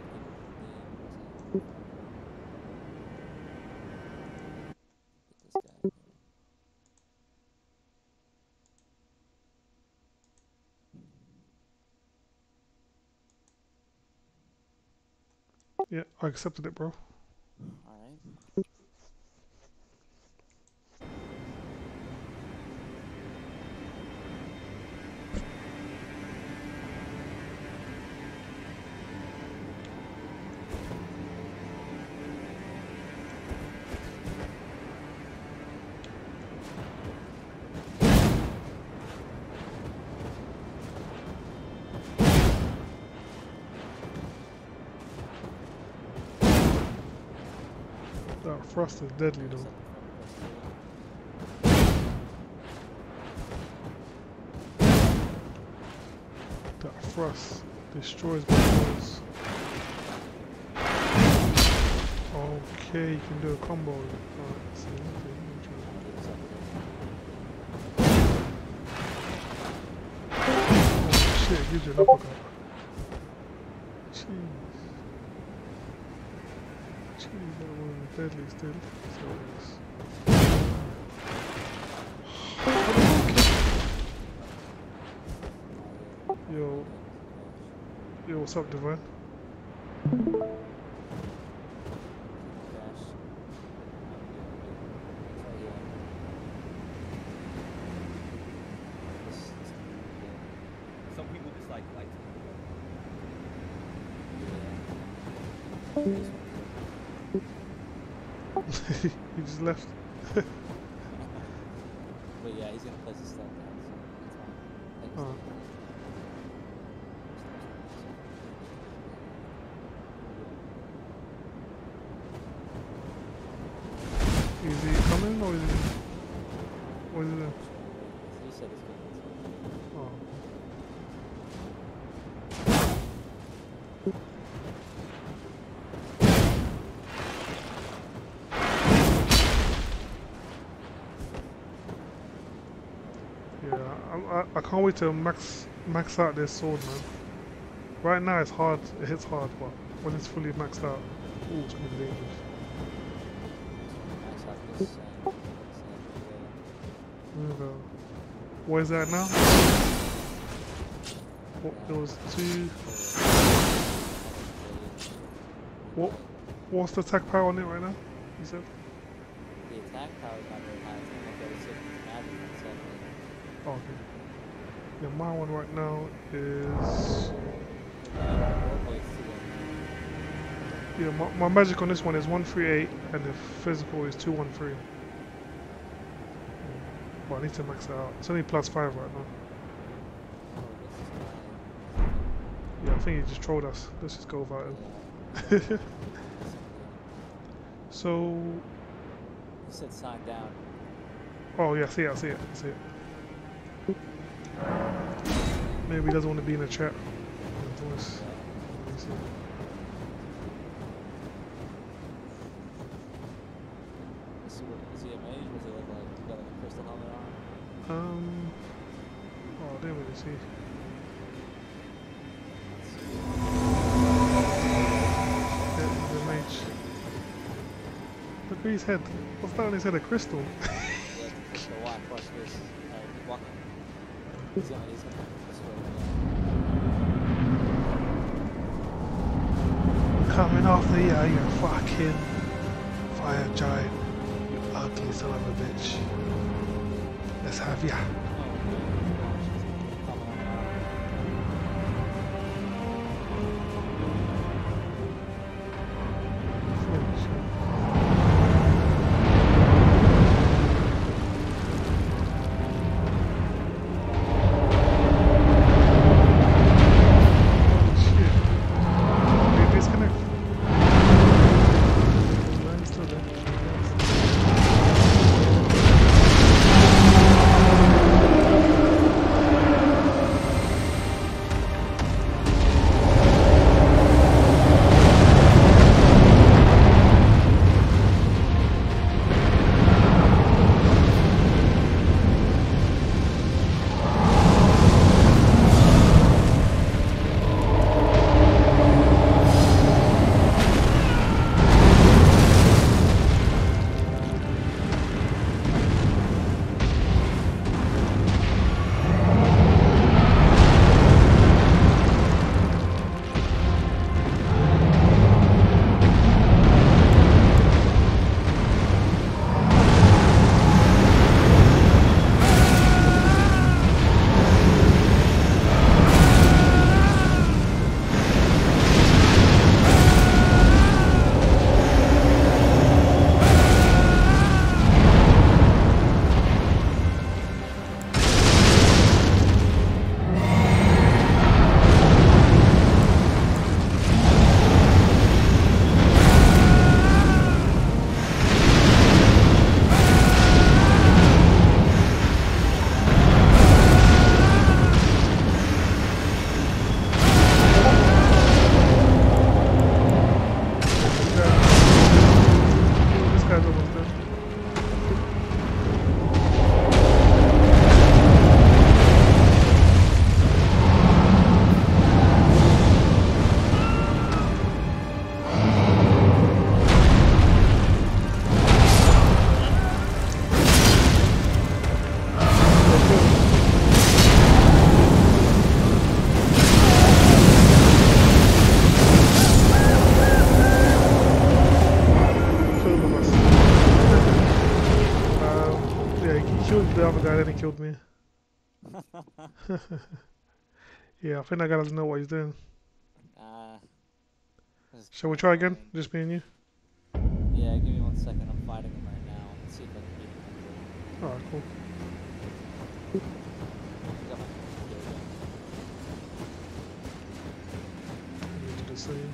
Yeah, I accepted it, bro. Alright. That frost is deadly though. That frost destroys my balls. Okay, you can do a combo. Alright, so oh shit, it gives you an uppercut. Jeez. Jeez, that was deadly still. So Yo, What's up, Divine? Crash. Some people just like He just left. But yeah, he's gonna place his stuff down, so it's fine. Take his Oh. stuff. Is he coming or is he? What is it? He said it's good. Oh. Yeah, I can't wait to max out this sword, man. Right now it's hard, it hits hard, but when it's fully maxed out, ooh, it's gonna be dangerous. Max out this What is that now? What, it was 2. What's the attack power on it right now? You said? The attack power is not very high. It's only 36 with magic and 7. Oh, okay. Yeah, my one right now is. Yeah, my magic on this one is 138 and the physical is 213. But I need to max it out. It's only +5 right now. Yeah, I think he just trolled us. Let's just go without him. So. He said sign down. Oh, yeah, I see it. Maybe he doesn't want to be in the chat. Voice. Let me see. Is he a mage? Does he look like he got like a crystal helmet on? Oh, I didn't really see. Yeah, the mage. Look at his head. What's that on his head? A crystal? Yeah, so watch this. Alright, keep walking. He's gonna this way. Coming after you, you fucking fire giant. You ugly son of a bitch. Let's have ya. the other guy, then he killed me. Yeah, I think that guy doesn't know what he's doing. This is Shall we kinda try again? lame. Just me and you? Yeah, give me 1 second. I'm fighting him right now. Let's see if I can beat him. Alright, cool. I got my computer again. I need to do the same.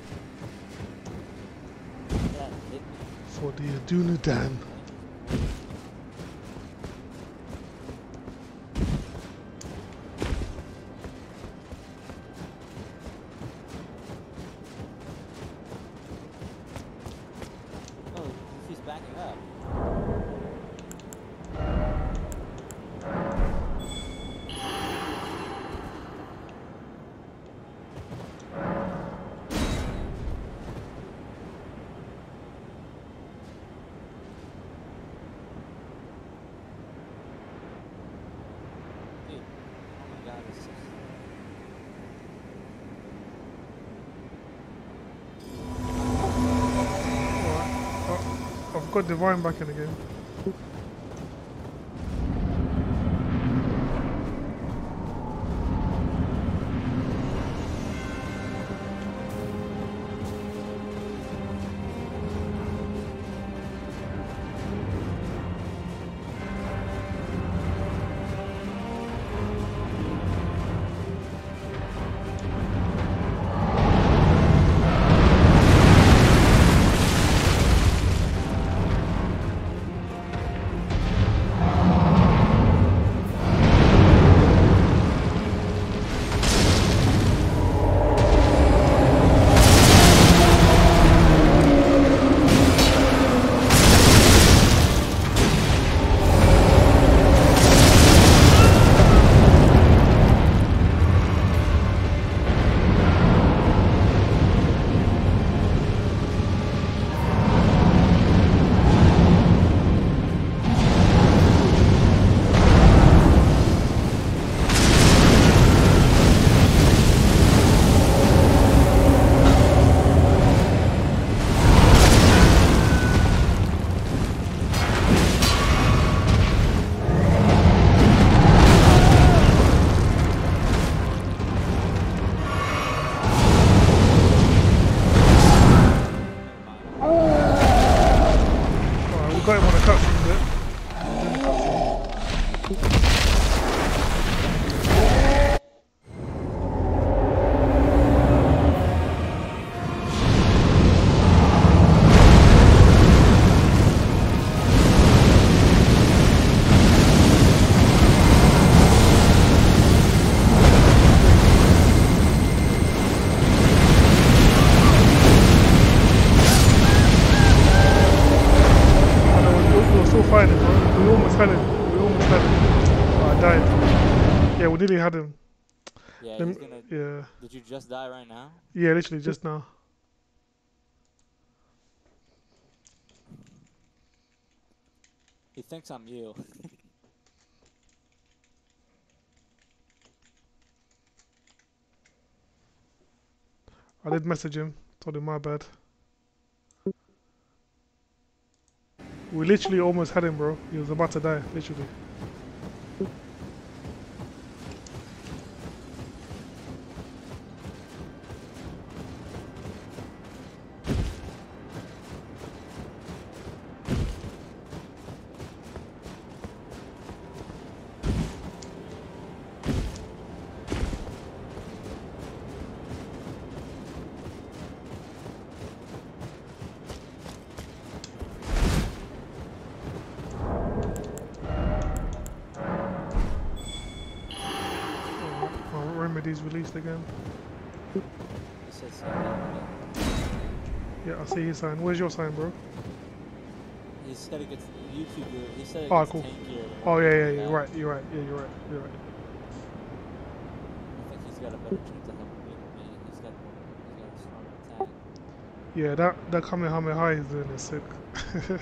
That hit me. For the Dunedain. Oh, he's backing up. Dude, oh my god, this is... I've got Divine back in the game. Got him on a cutscene bit. We were still fighting, bro. We almost had him. We almost had him. Oh, I died. Yeah, we nearly had him. Yeah, Lem- he's gonna... Yeah. Did you just die right now? Yeah, literally just now. He thinks I'm you. I did message him. Told him my bad. We literally almost had him, bro. He was about to die, literally. Remedy's released again. He said something. Yeah, I see his sign. Where's your sign, bro? He said it gets YouTube. He said it Oh, gets cool. tankier. Oh yeah, yeah, Yeah. you're right. You're right. Yeah, you're right. You're right. I think he's got a better chance of helping me. He's got a stronger attack. Yeah, that Kamehameha he's doing is sick.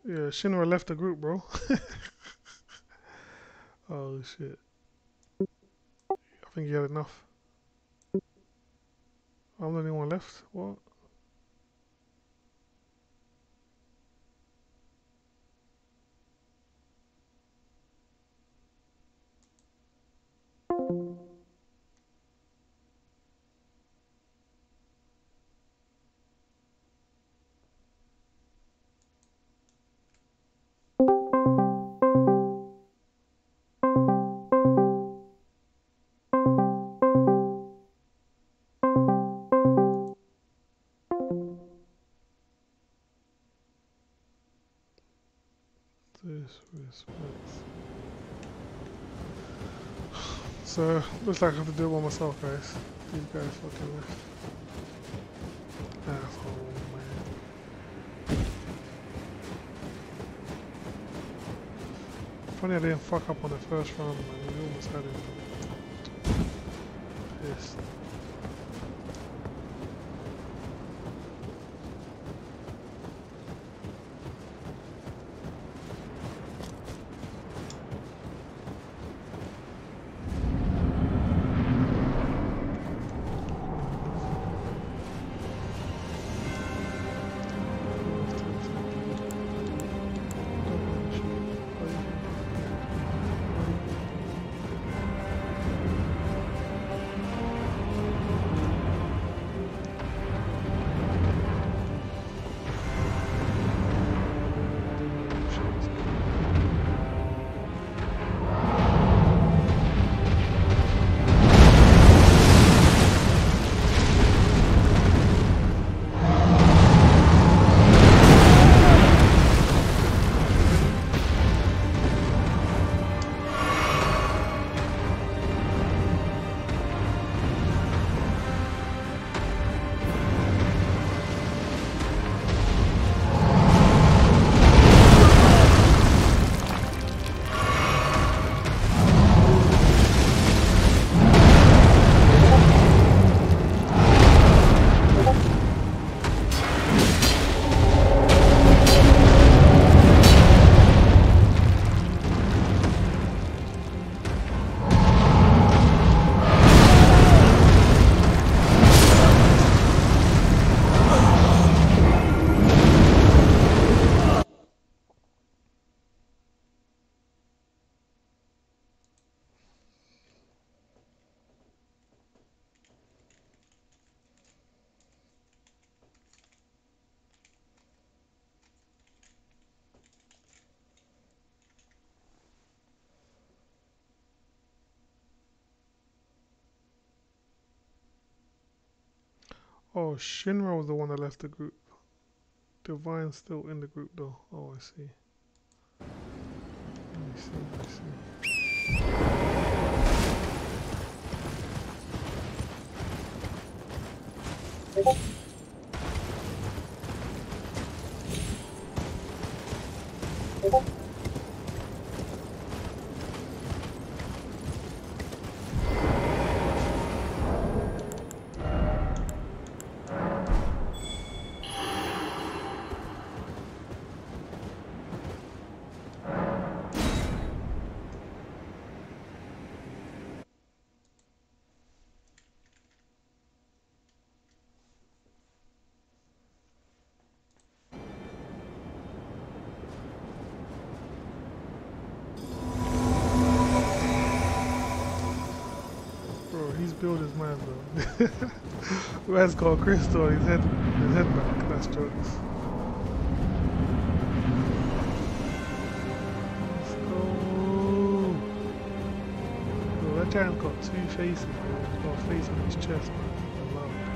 Yeah, Shinra left the group, bro. Oh shit. I think he had enough. I'm the only one left. What? Disrespect. So, looks like I have to do it by myself, guys. These guys fucking left. Asshole, man. Funny I didn't fuck up on the first round, man. We almost had it. Pissed. Oh, Shinra was the one that left the group. Divine's still in the group though. Oh, I see. I see, I see. His build is mad though. Man's got a crystal on his head back. That's jokes. Let's go. Bro, that giant's got two faces, bro. He's got a face on his chest, man. I love it.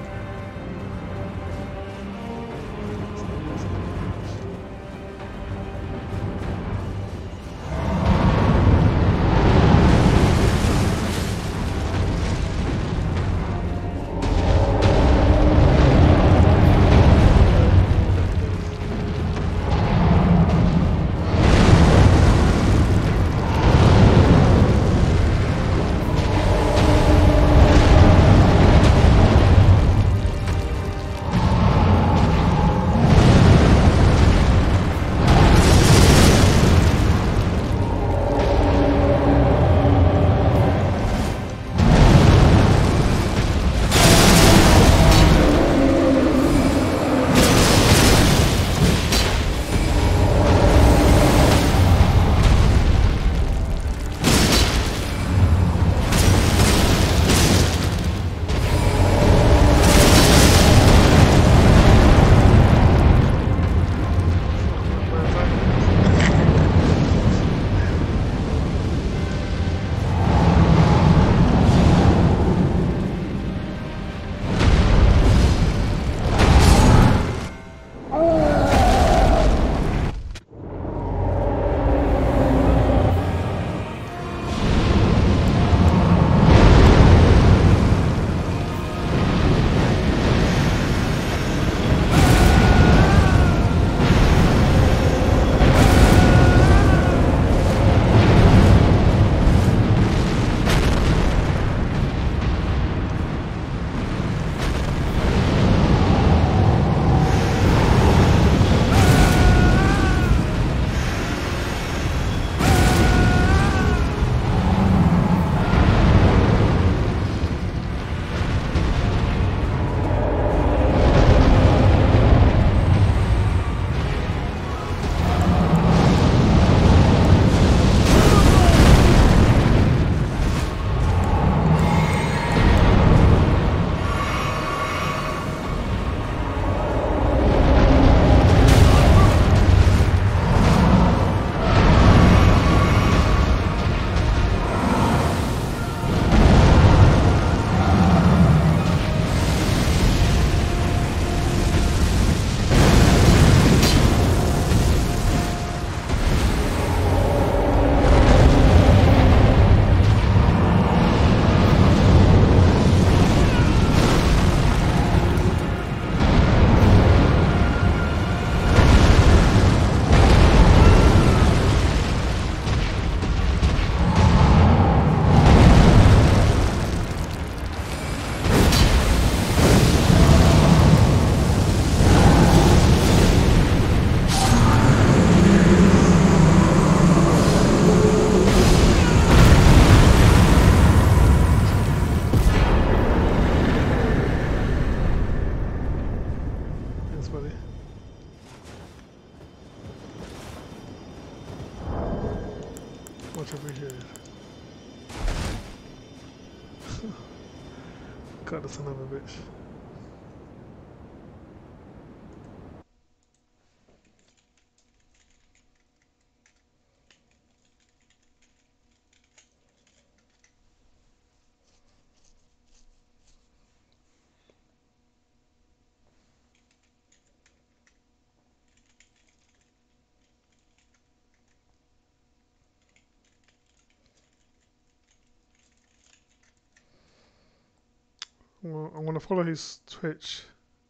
buddy. Much appreciated. Got the son of a bitch. Well, I'm gonna follow his Twitch.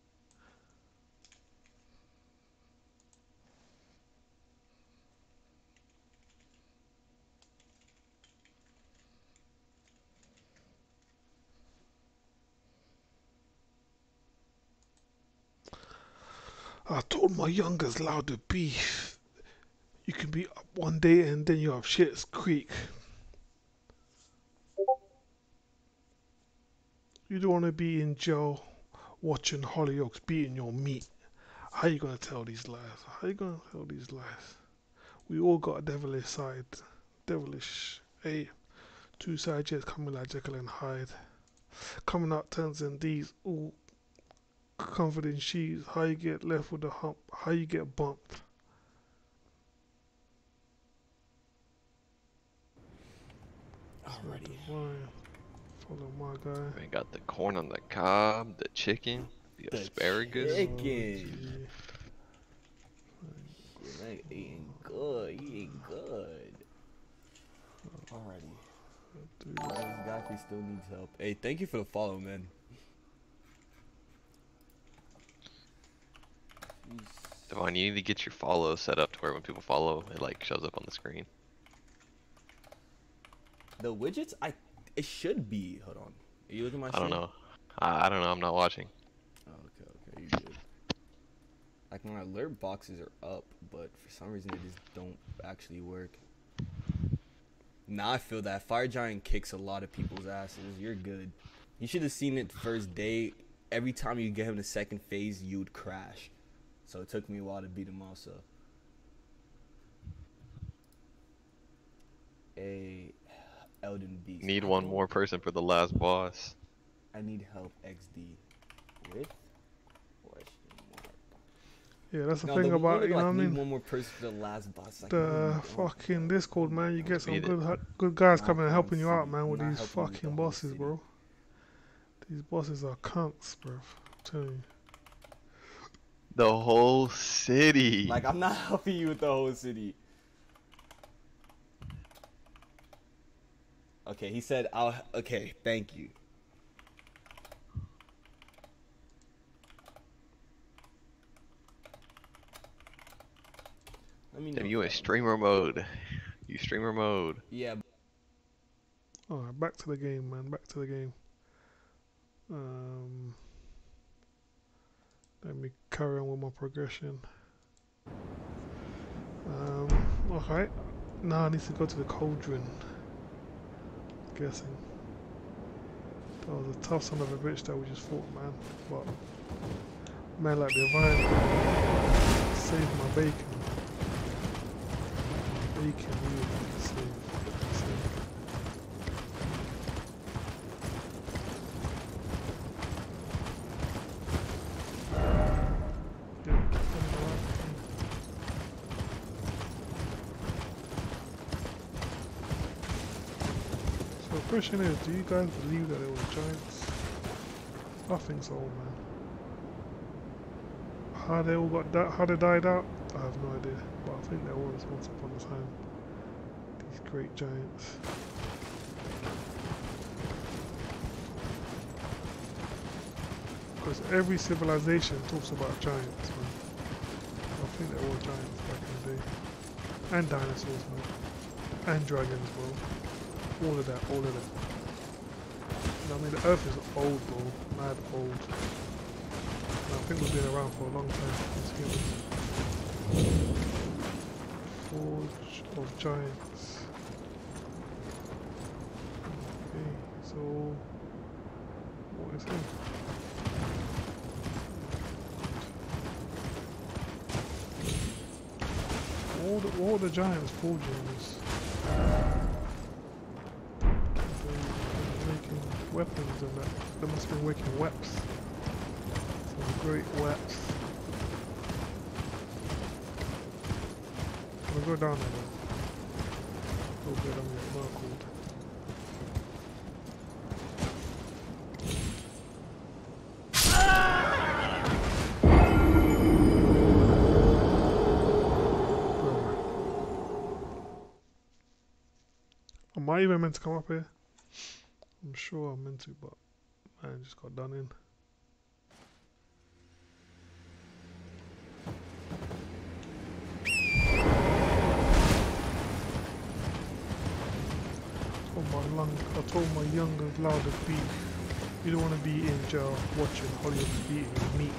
I told my youngers louder beef. You can be up one day and then you have Shit's Creek. You don't want to be in jail watching Hollyoaks beating your meat. How you gonna tell these lies? How you gonna tell these lies? We all got a devilish side. Devilish. Hey, two side jets coming like Jekyll and Hyde. Coming out turns and these all covered in sheets. How you get left with a hump? How you get bumped? Alrighty. Follow my guy. We got the corn on the cob, the chicken, the asparagus. Chicken. Man, eating good. Eating good. Alrighty. This guy still needs help. Hey, thank you for the follow, man. Devon, you need to get your follow set up to where when people follow, it like shows up on the screen. The widgets, it should be. Hold on. Are you looking at my I don't stream? know. I don't know. I'm not watching. Oh, okay, you good. Like my alert boxes are up, but for some reason they just don't actually work. Now I feel that Fire Giant kicks a lot of people's asses. You're good. You should have seen it first day. Every time you get him the second phase, you would crash. So it took me a while to beat him also. A Elden Beast. Need one more person for the last boss. I need help XD with question mark. Yeah, that's the thing about it, you know what I mean? One more person for the last boss. The fucking Discord, man, you get some good guys coming and helping you out, man, with these fucking bosses, bro. These bosses are cunts, bro. I'm telling you. The whole city. Like, I'm not helping you with the whole city. Okay, he said, okay, thank you. Let me know. Damn, you in streamer mode. You streamer mode. Yeah. Alright, back to the game, man. Back to the game. Let me carry on with my progression. Okay. Now I need to go to the cauldron. Guessing. That was a tough son of a bitch that we just fought, man. But man like Divine saved my bacon. Bacon really saved. The question is, do you guys believe that it was giants? I think so, man. How they all got how they died out, I have no idea. But I think there was once upon a time these great giants. Because every civilization talks about giants, man. I think there were giants back in the day, and dinosaurs, man, and dragons, bro. All of that. I mean, the Earth is old, bro. Mad old. And I think we've been around for a long time as humans. Forge of Giants. Okay, so what is it? all the giants forging this. They're making weapons and that. They must be making webs. Some great webs. I'm gonna go down there then. Oh good, I'm getting marked. Am I even meant to come up here? I'm sure I'm meant to, but I just got done in. I told my young and louder beef, you don't want to be in jail watching Hollywood beating meat.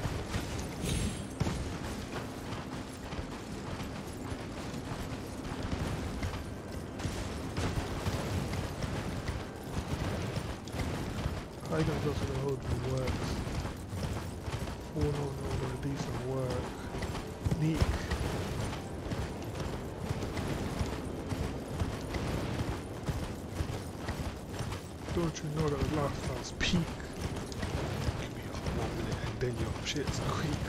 I can go to the hood with works. Oh no, decent work. Neek. Don't you know that the lifestyle's peak? Maybe 1 minute and then your shit's creek.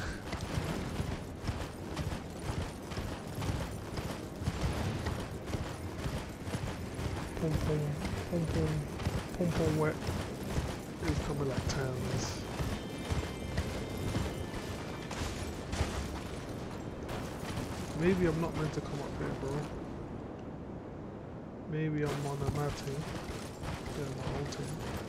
Pom pom wet. It's coming like towns. Maybe I'm not meant to come up here, bro. Maybe I'm on a mad thing. Yeah, my whole thing.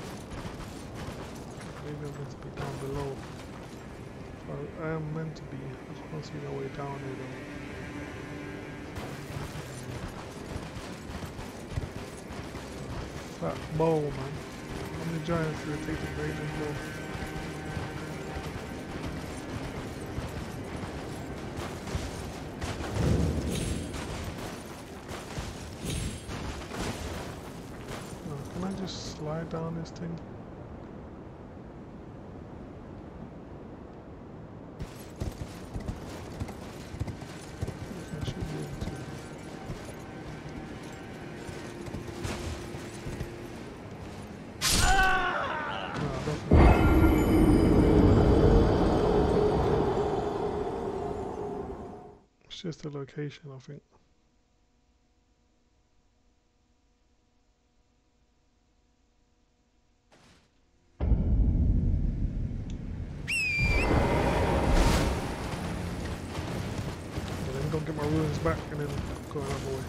Maybe I'm meant to be down below. I am meant to be. I can't see no way down here though. Fat bowl, man. How many giants do they take to break this bowl? Can I just slide down this thing? I should be able to. It's just the location, I think. Get my ruins back and then go another way.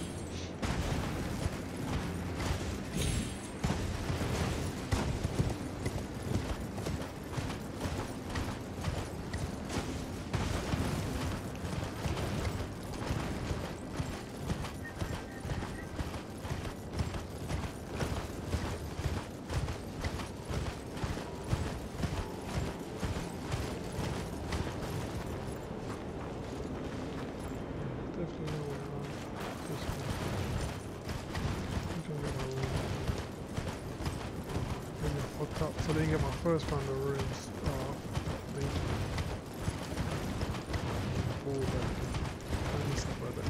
So I didn't get my first round of ruins. Fall back. I need something like that.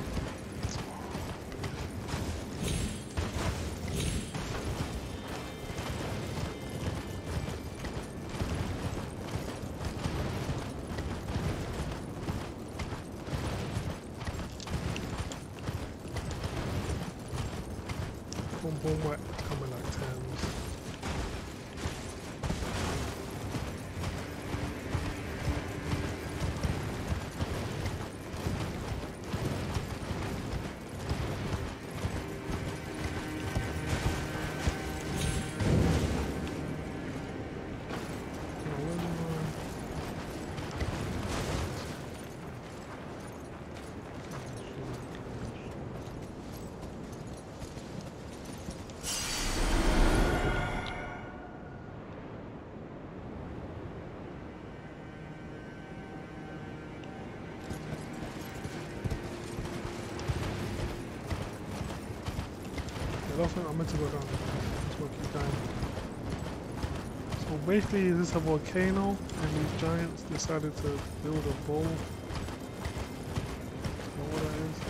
Boom wet, coming like Thames. I don't think I'm meant to go down there. Let's go keep going. So basically, is this a volcano? And these giants decided to build a bowl know what that is.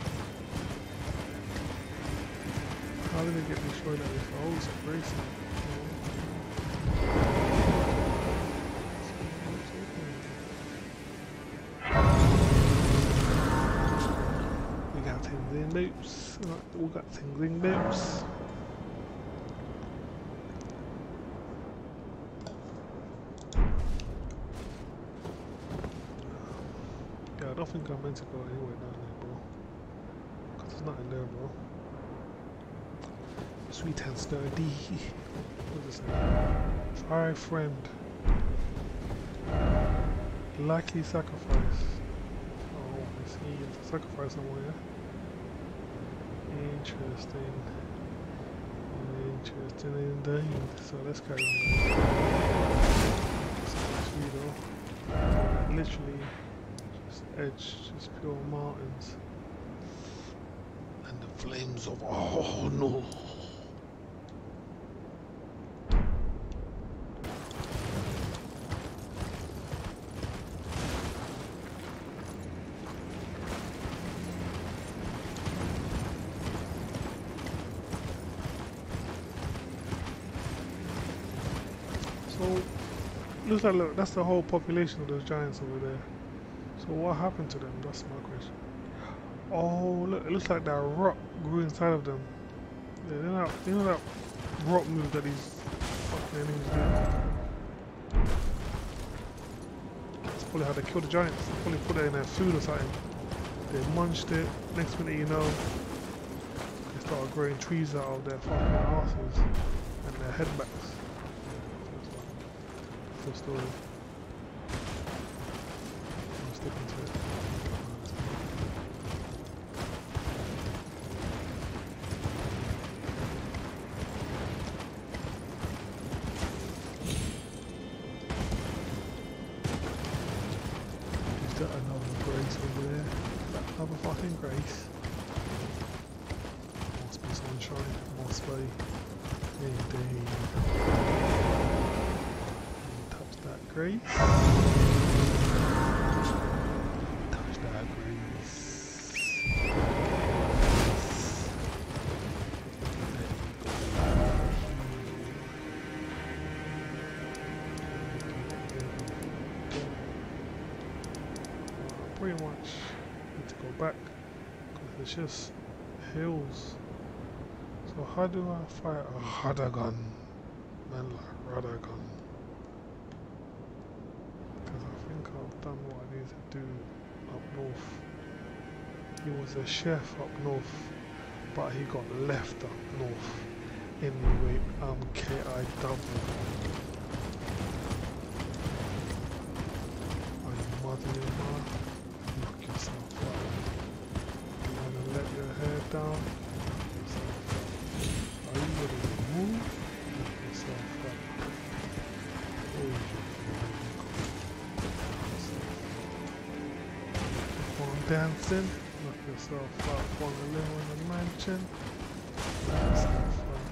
How did it get destroyed at this? Oh, it's a racing. We got tingling boots. We got tingling boots. Yeah, I don't think I'm meant to go anywhere down there, bro. Cause there's nothing there, bro. Sweet and sturdy. What does it say? Try friend. Lucky sacrifice. Oh, I see. You have to sacrifice someone, yeah? Interesting. Interesting indeed. So let's carry on, guys. Sweet though. Literally, just edge, just pure mountains. And the flames of. Oh no! So, looks like, look, that's the whole population of those giants over there. So what happened to them? That's my question. Oh, look, it looks like that rock grew inside of them. Yeah, you know that rock move that these fucking enemies do? That's probably how they kill the giants. They probably put it in their food or something. They munched it, next minute you know, they started growing trees out of their fucking asses and their headbacks. Story. I'm sticking to it. Is that another Grace over there? Another fucking Grace. Must be sunshine. Must be. Indeed. Grace. Touch that Grace. Pretty much need to go back because it's just hills. So how do I fight a Radagon? Man like Radagon. I've done what I need to do up north. He was a chef up north, but he got left up north. Anyway, KIW. Are you mother-in-law? Knock yourself out. You wanna let your hair down? Knock yourself out. Are you ready to move? Knock yourself out. Oh, dancing, knock yourself out, want to live in a mansion, knock yourself out.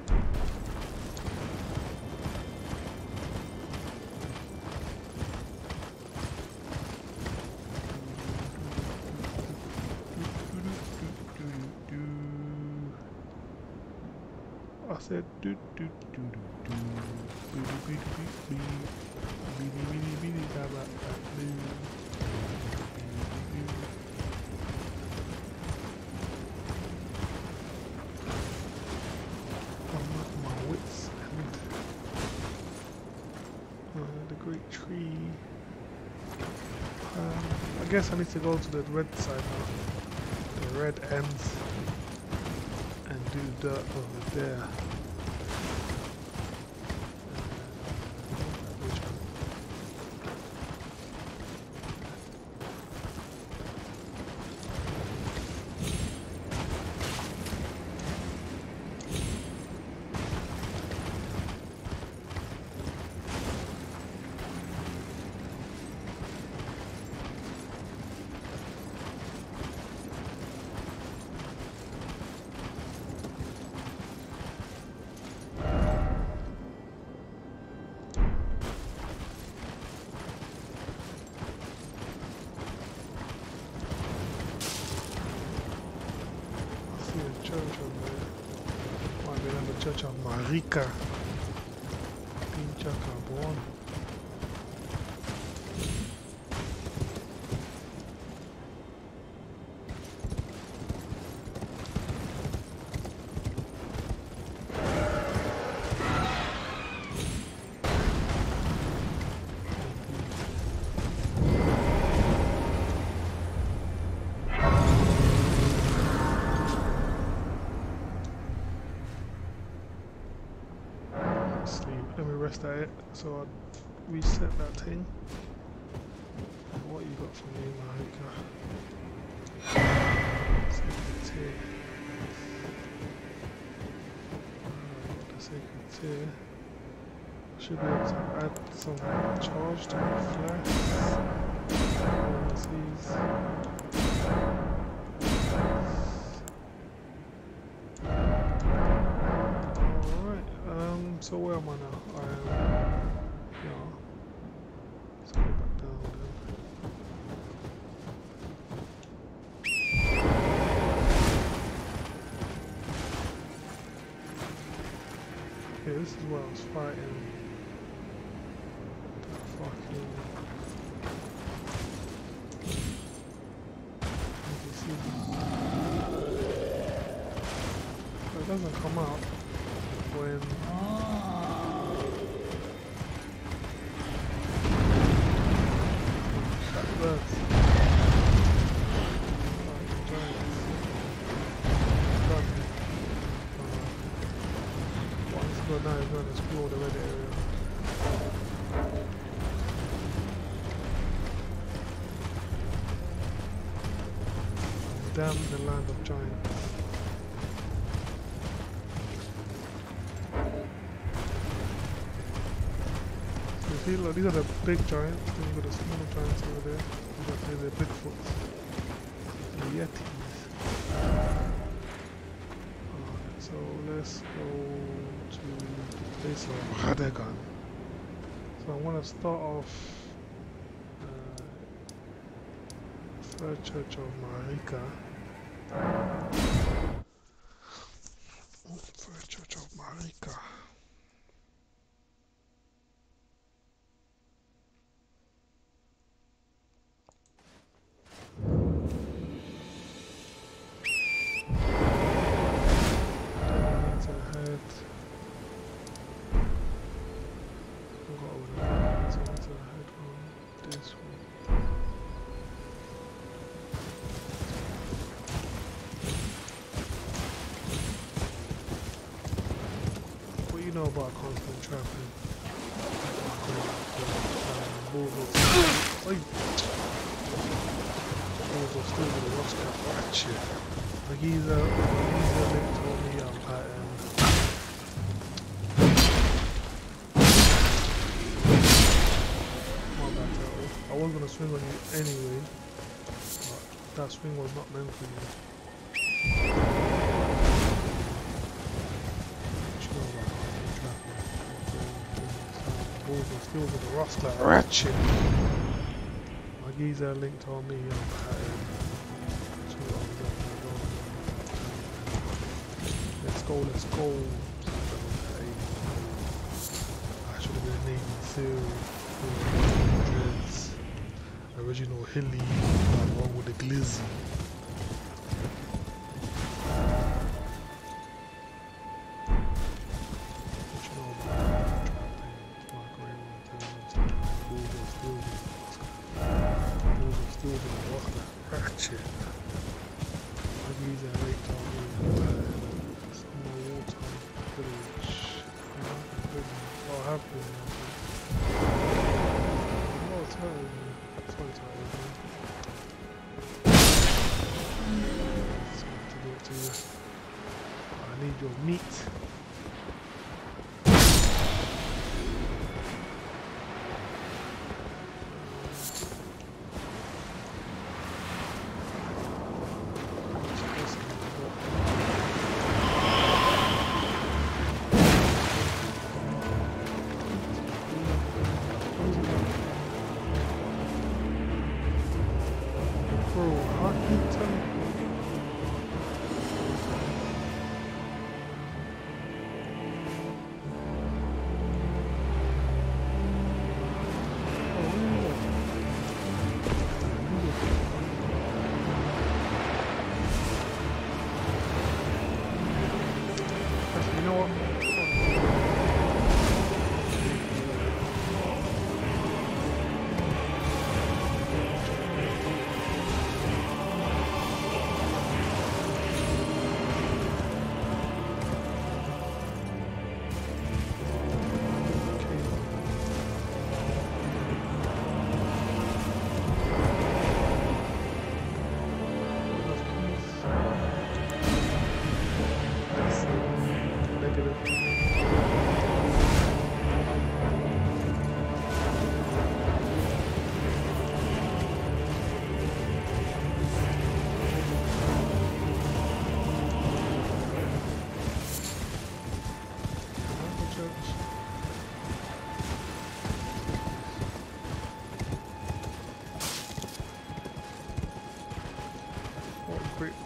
I said do do do do do beady beady beady beady beady beady da da da. The great tree. I guess I need to go to the red side now. The red ends. And do dirt over there. Church of Marika. Pincha Carbon. Let me rest at it, so I'll reset that thing. What you got for me, Marika? Sacred tear. The sacred tear. Should be able to add some charge to my flash. So where am I now? I am here. Let's go back down then. Okay, this is where I was fighting that fucking... You can see that. It doesn't come out when... Now he's going to explore the red area. Damn the land of giants. So you see, look, these are the big giants, then you've got the smaller giants over there. You've got the Bigfoots. The Yetis. Alright, so let's go to the place of Radegan. So I want to start off Third Church of Marika. Third Church of Marika. Know about constant trapping. Balls are still with the Ross Cap ratchet. Magiza Link told me I'm pattern. My bad, Turtle. I was gonna swing on you anyway, but that swing was not meant for you. Balls are still with the Ross like ratchet. My geezer linked on me on pattern. Let's go, let's go. I should have been Navy Seal. Original Hilly, wrong with the glizzy. I need your meat.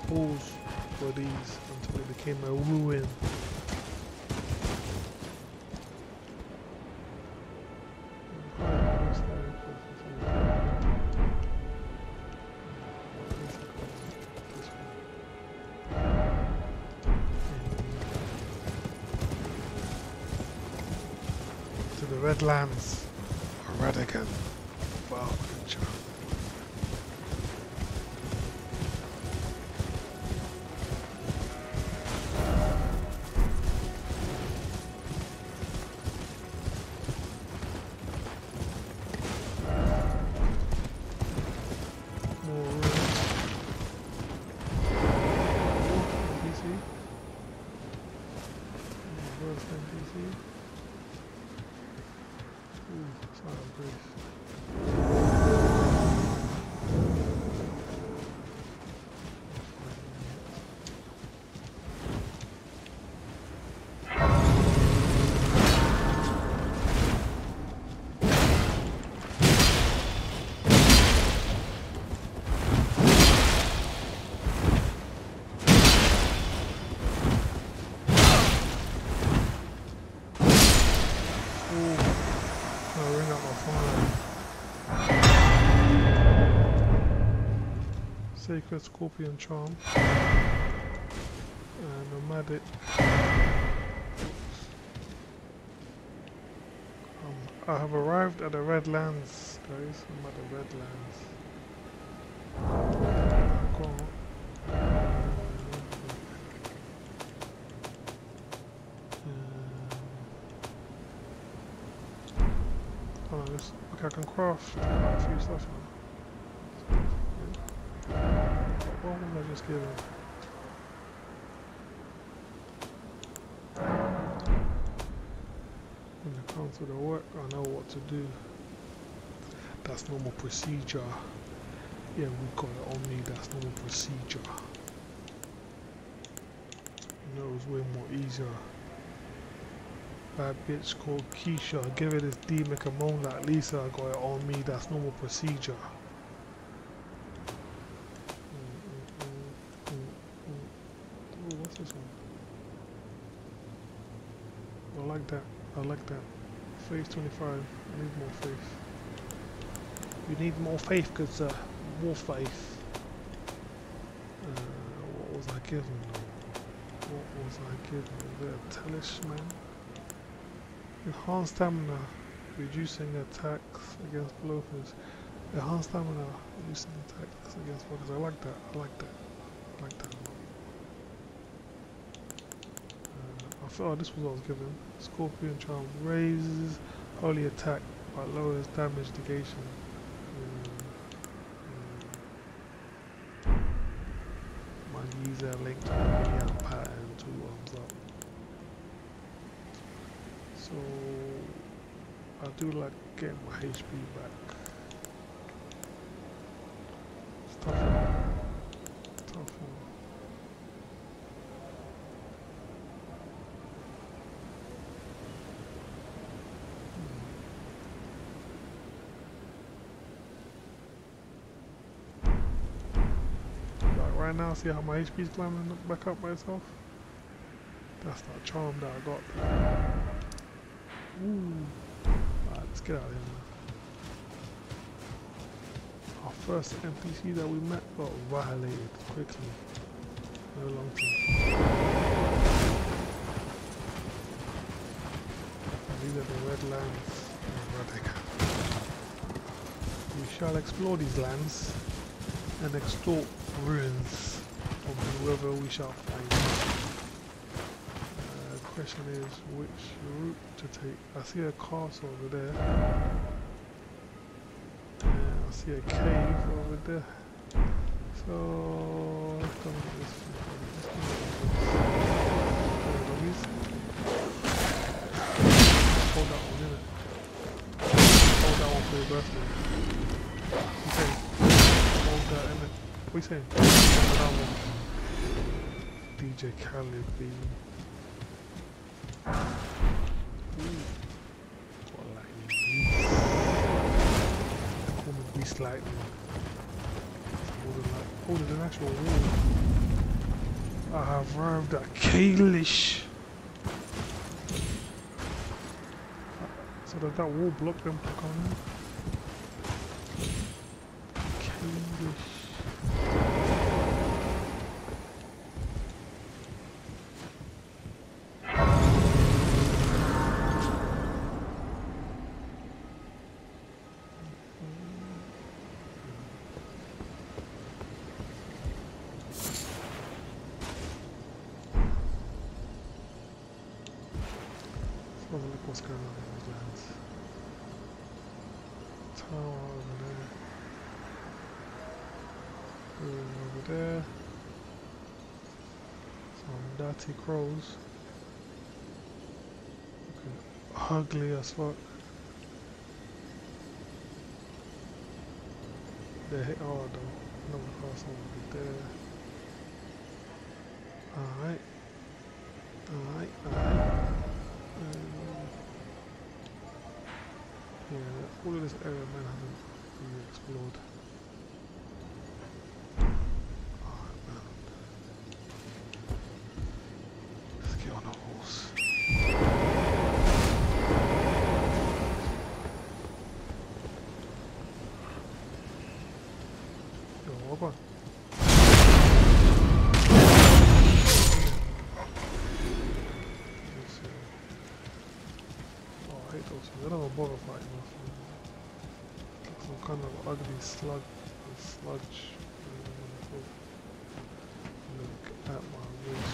pause for these until it became a ruin. To the Redlands, Radigan, Valkencha. Sacred Scorpion Charm and Nomadic. I have arrived at the Redlands, guys. I'm at the Redlands. Go on. Hold on, okay, I can craft a few stuff now. What was I just given? When it comes to the work, I know what to do. That's normal procedure. Yeah, we got it on me, that's normal procedure. You know, it was way more easier. Bad bitch called Keisha, give it this D, make a moan like Lisa, I got it on me, that's normal procedure. What's this one? I like that. I like that. Faith 25. I need more faith. You need more faith, because more faith. What was I given though? What was I given? Was it a talisman? Enhanced stamina. Reducing attacks against blockers. Enhanced stamina. Reducing attacks against blockers. I like that. I like that. I like that a lot. I thought this was what I was given. Scorpion Charm raises holy attack but lowers damage negation. My user linked to the pattern 2 arms up. So I do like getting my HP back. It's tough. Tough. Right now, see how my HP is climbing back up by itself? That's that charm that I got. Ooh. Alright, let's get out of here, man. Our first NPC that we met got violated quickly. No long time. These are the Redlands. We shall explore these lands and extort ruins from whoever we shall find. The question is which route to take. I see a castle over there. And I see a cave over there. So let's go with this. Hold that one, innit? Hold that one for your birthday. Okay. Hold that, innit? What are you saying? DJ Khaled, baby. Ooh. What lightning beast. They call me Beast Lightning. Oh, there's an actual wall. I have arrived at Kalish. So does that wall block them from coming in? Kalish. Let's have a look what's going on in these lands. Tower over there. Ruin over there. Some dirty crows. Okay. Ugly as fuck. They're hit hard though. Another castle over there. Alright. Alright, alright. Yeah, all of this area man hasn't really explored. Alright man. Let's get on a horse. Yo, walk on. They're not gonna bother fighting us. Like some kind of ugly sludge. Look at my wrist.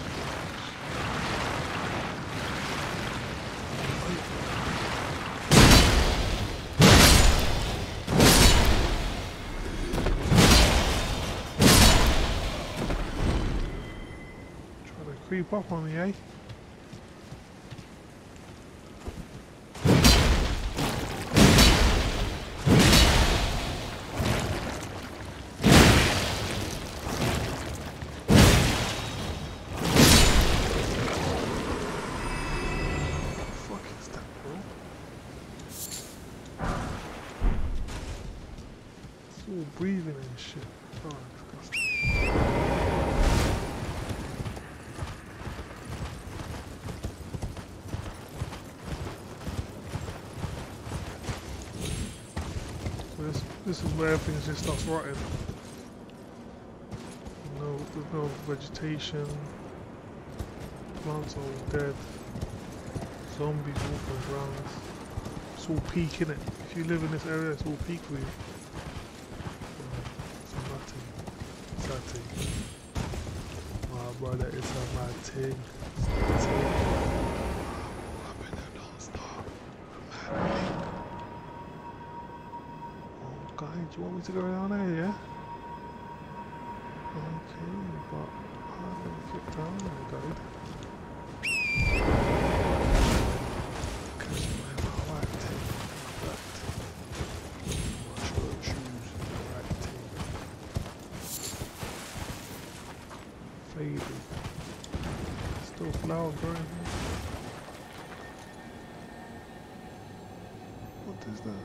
Try to creep up on me, eh? All breathing and shit. Oh, disgusting. So this is where everything just starts rotting. There's no vegetation. Plants are all dead. Zombies walking around. It's all peak, innit? If you live in this area, it's all peak for you. My brother, it's a mad thing. It's a mad thing. I've been there non-stop. Mad thing. Okay, do you want me to go down there, yeah? Okay, but I'm gonna get down there, guys. Catch my right thing. Right. Watch your shoes. Right thing. Faded. Still flowers growing here. What is that?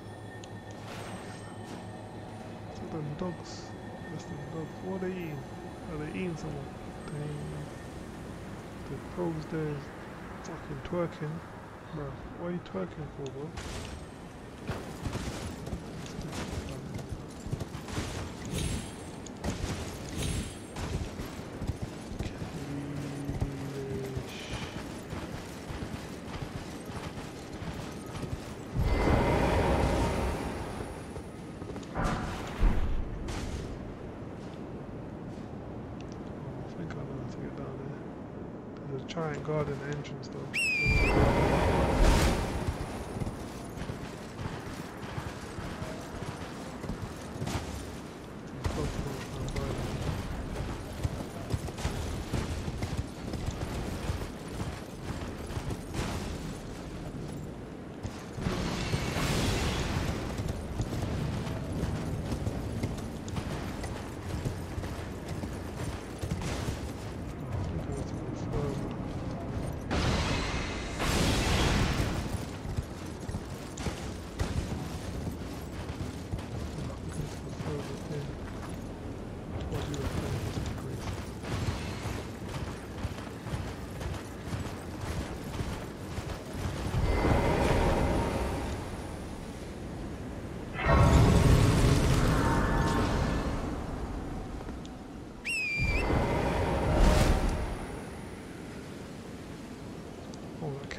Is that them dogs? That's them dogs. What are they eating? Are they eating someone? The probes there fucking twerking. Bro, what are you twerking for, bro? Giant garden entrance though.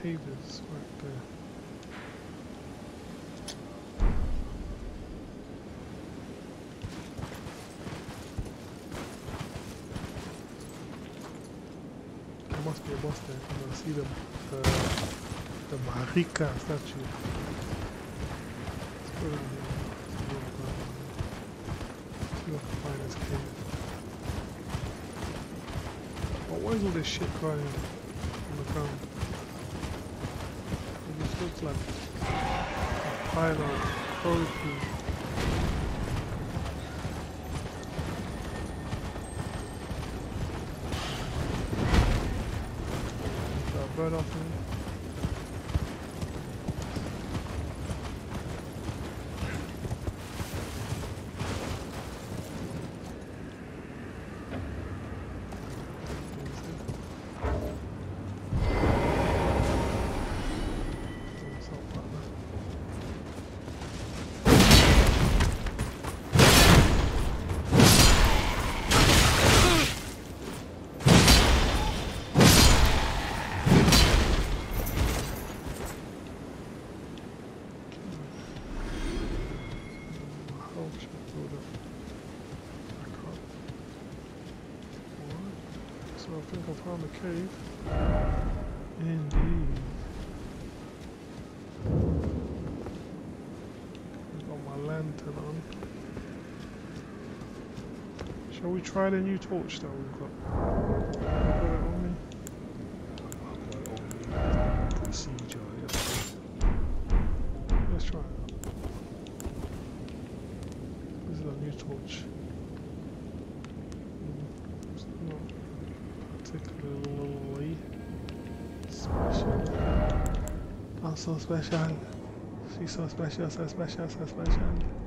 cave is right there. There must be a boss there because I see the Marika statue. Let's go down here. See if I can find this cave. But why is all this shit crying on the ground? It just looks like a pile of crow poo. Bird off me. So I think I found the cave. Indeed. I've got my lantern on. Shall we try the new torch that we've got? I've got it on me. I've got it on me. Procedure, yes. Let's try it. This is a new torch. It's not particularly special. I'm so special. She's so special, so special, so special.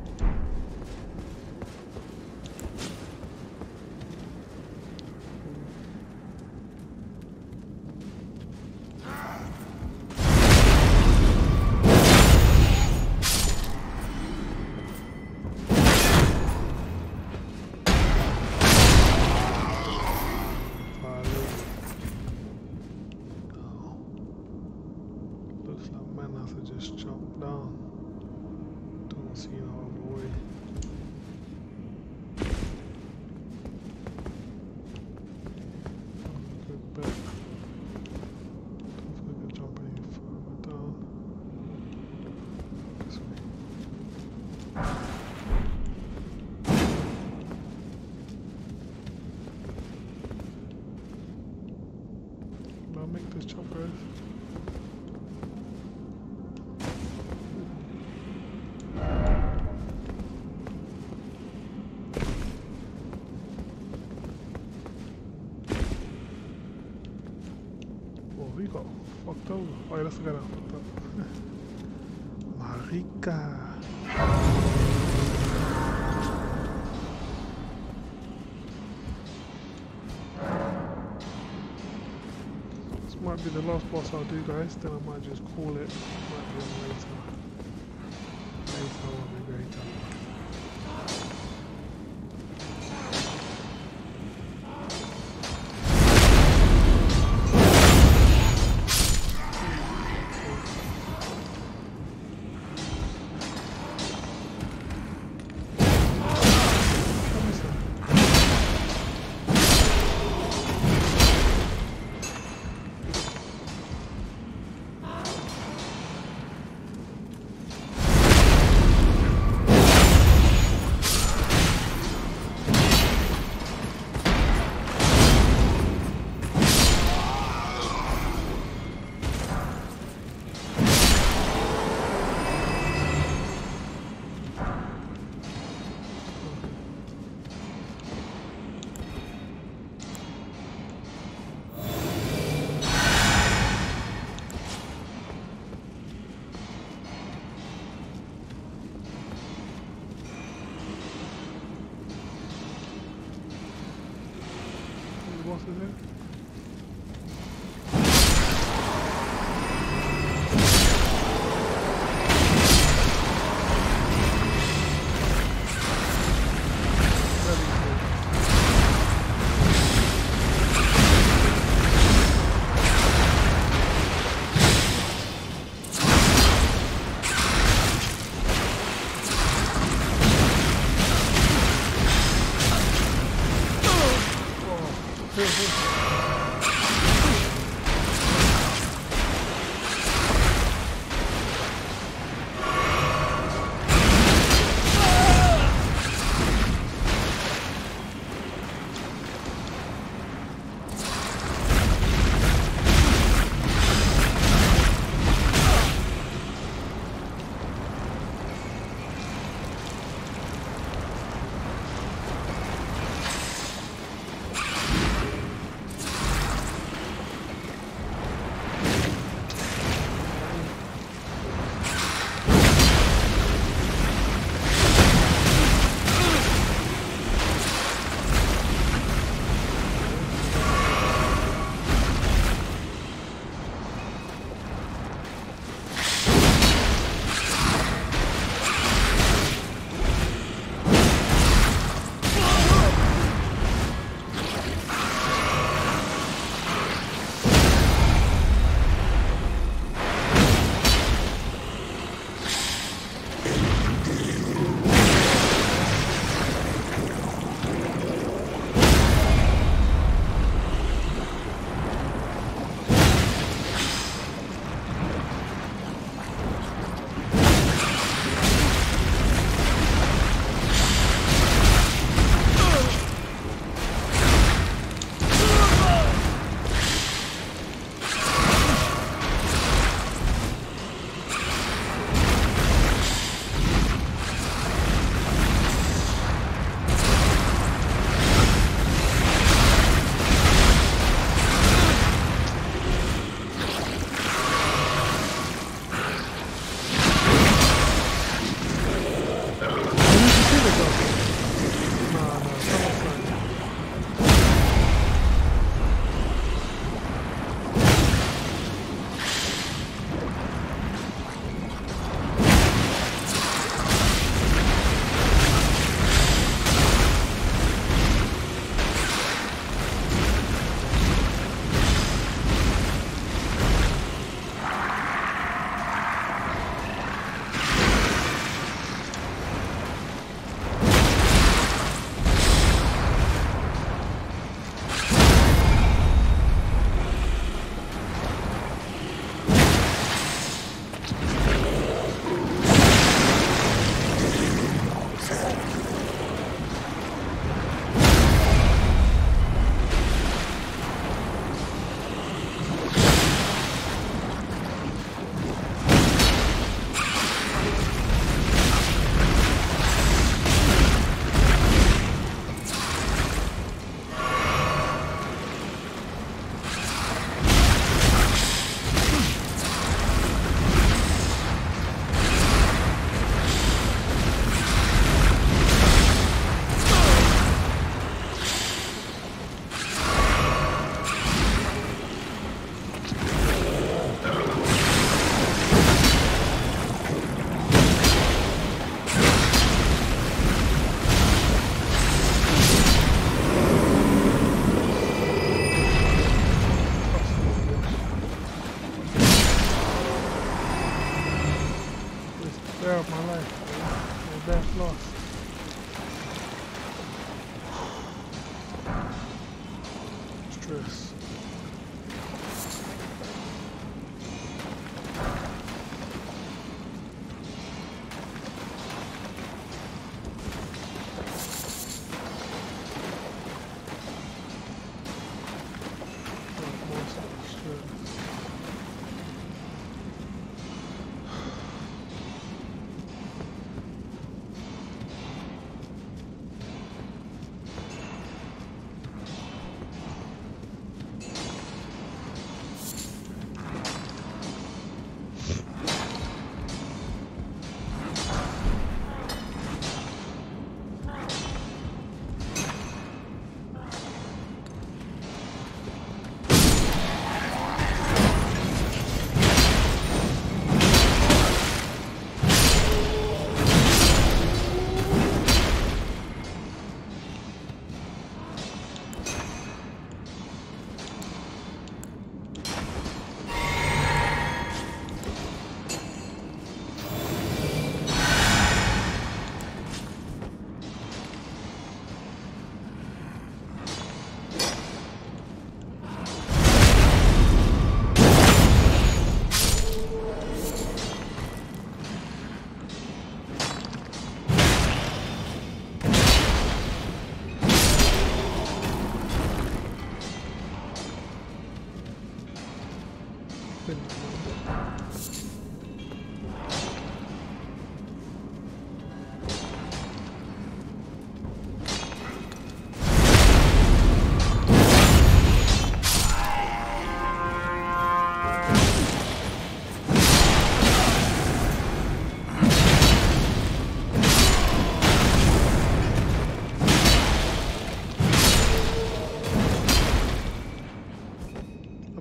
Just jump down. Don't see no other way. Good bet. Don't think I can jump any further down. This way. Can I make this jump, guys? We got fucked over. Oh yeah, that's the guy that fucked up. Marika. This might be the last boss I'll do, guys. Then I might just call it. Might be on later. Later will be greater. What is it?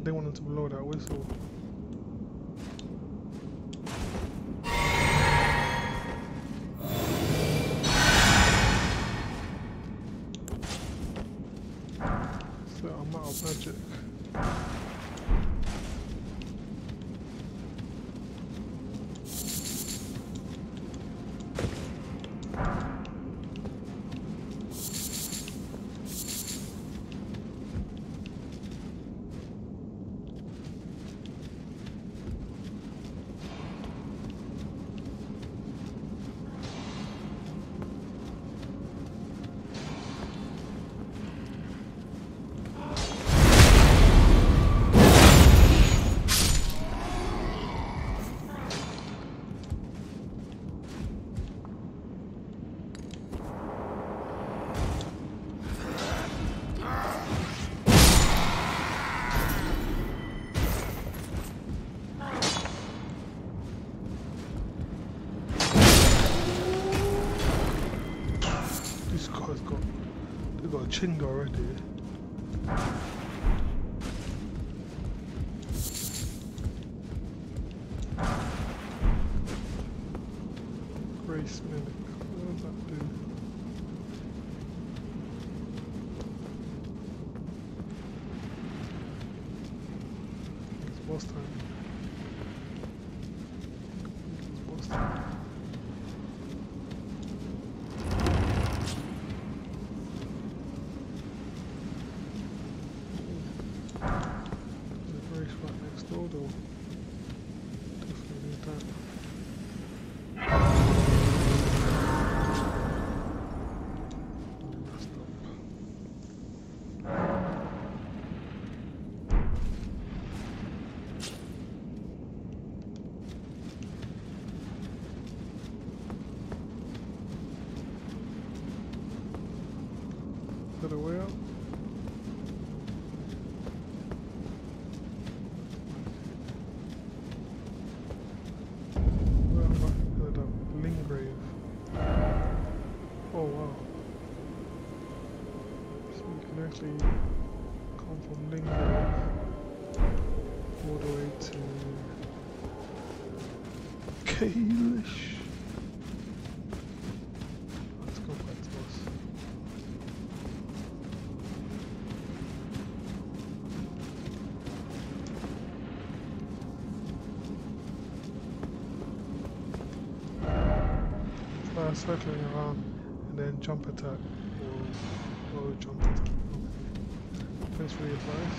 they want them to blow that whistle. So I'm out of magic. They got a Chinga already. Grace Mimic. What does that do? It's boss time. It's boss time. Though. Definitely need that. Messed up. Is that a way out? Actually come from Linggrave all the way to Kalish. Let's go back to us. Start circling around and then jump attack or jump attack. Thanks for your advice.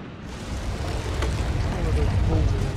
It's one of those balls in it.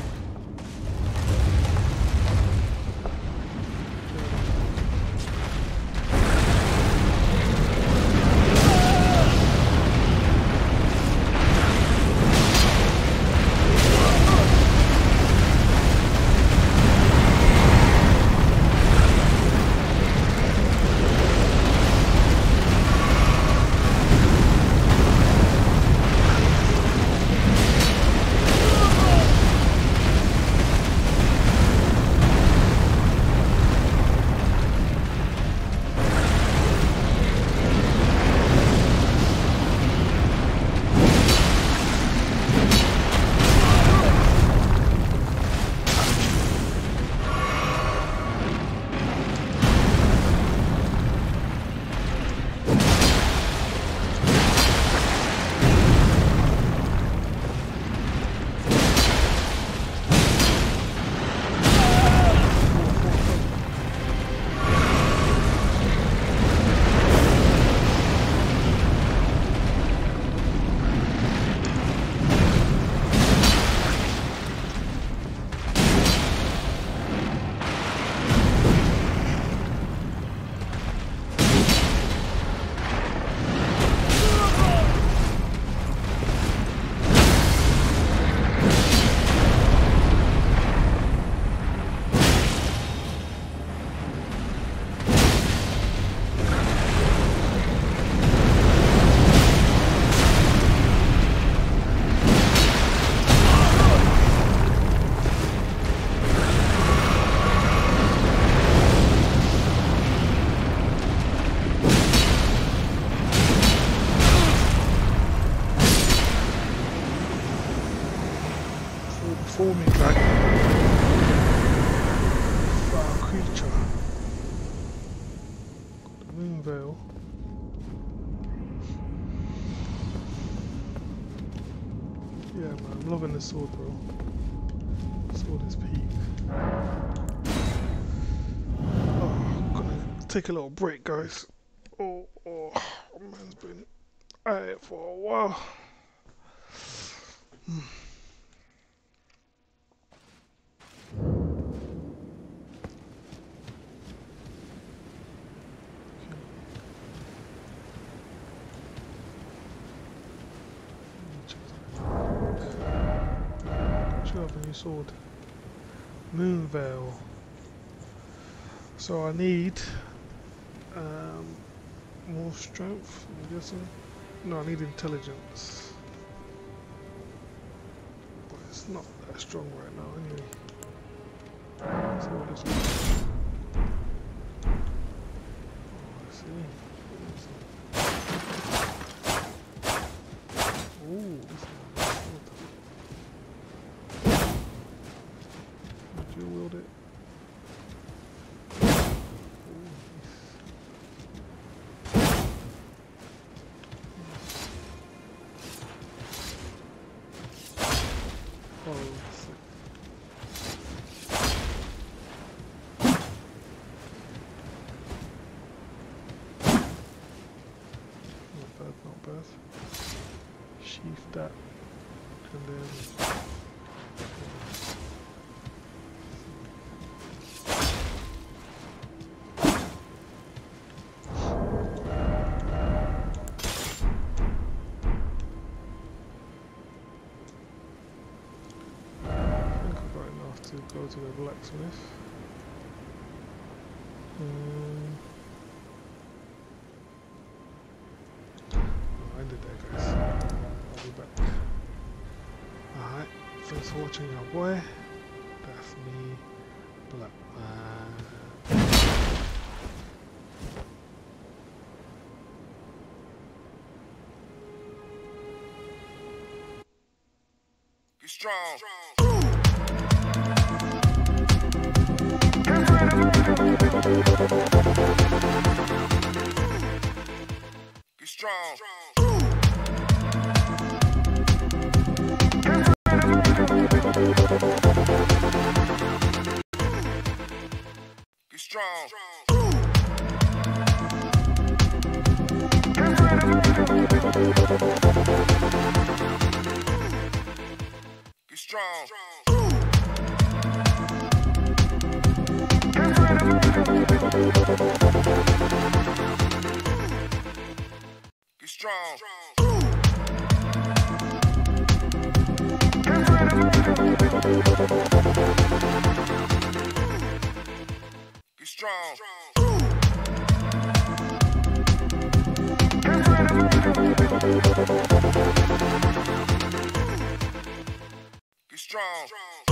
for me, like foul creature. The moon veil. Yeah, man, I'm loving this sword, bro. Sword is peak. Oh, I'm gonna take a little break, guys. Oh, man's been at it for a while. Should have a new sword. Moon veil. So I need more strength, I'm guessing. No, I need intelligence. But it's not that strong right now anyway. Let's see what this one. Oh, I see. Ooh, this is a nice sword. Would you wield it? Not bad. Sheath that, and then I think I've got enough to go to the blacksmith. I'll end it there, guys. I'll be back. Alright, thanks for watching, your boy. That's me, Blackman. Be strong. Be strong. Be strong. Be strong. Be strong. Be strong. Be strong.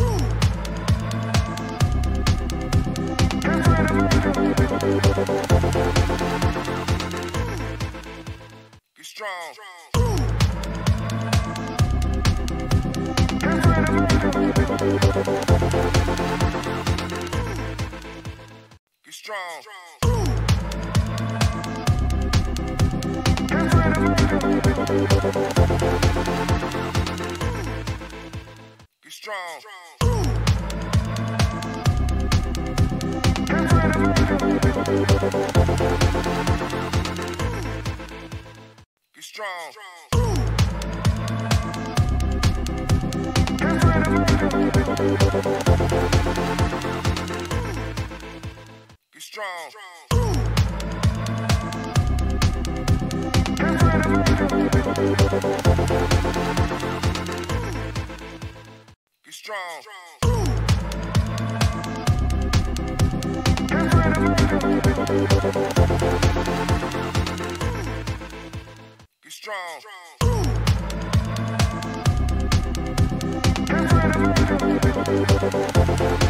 Be strong. Be strong. Be strong. Be strong. Be strong. Be strong. Be strong. Be strong.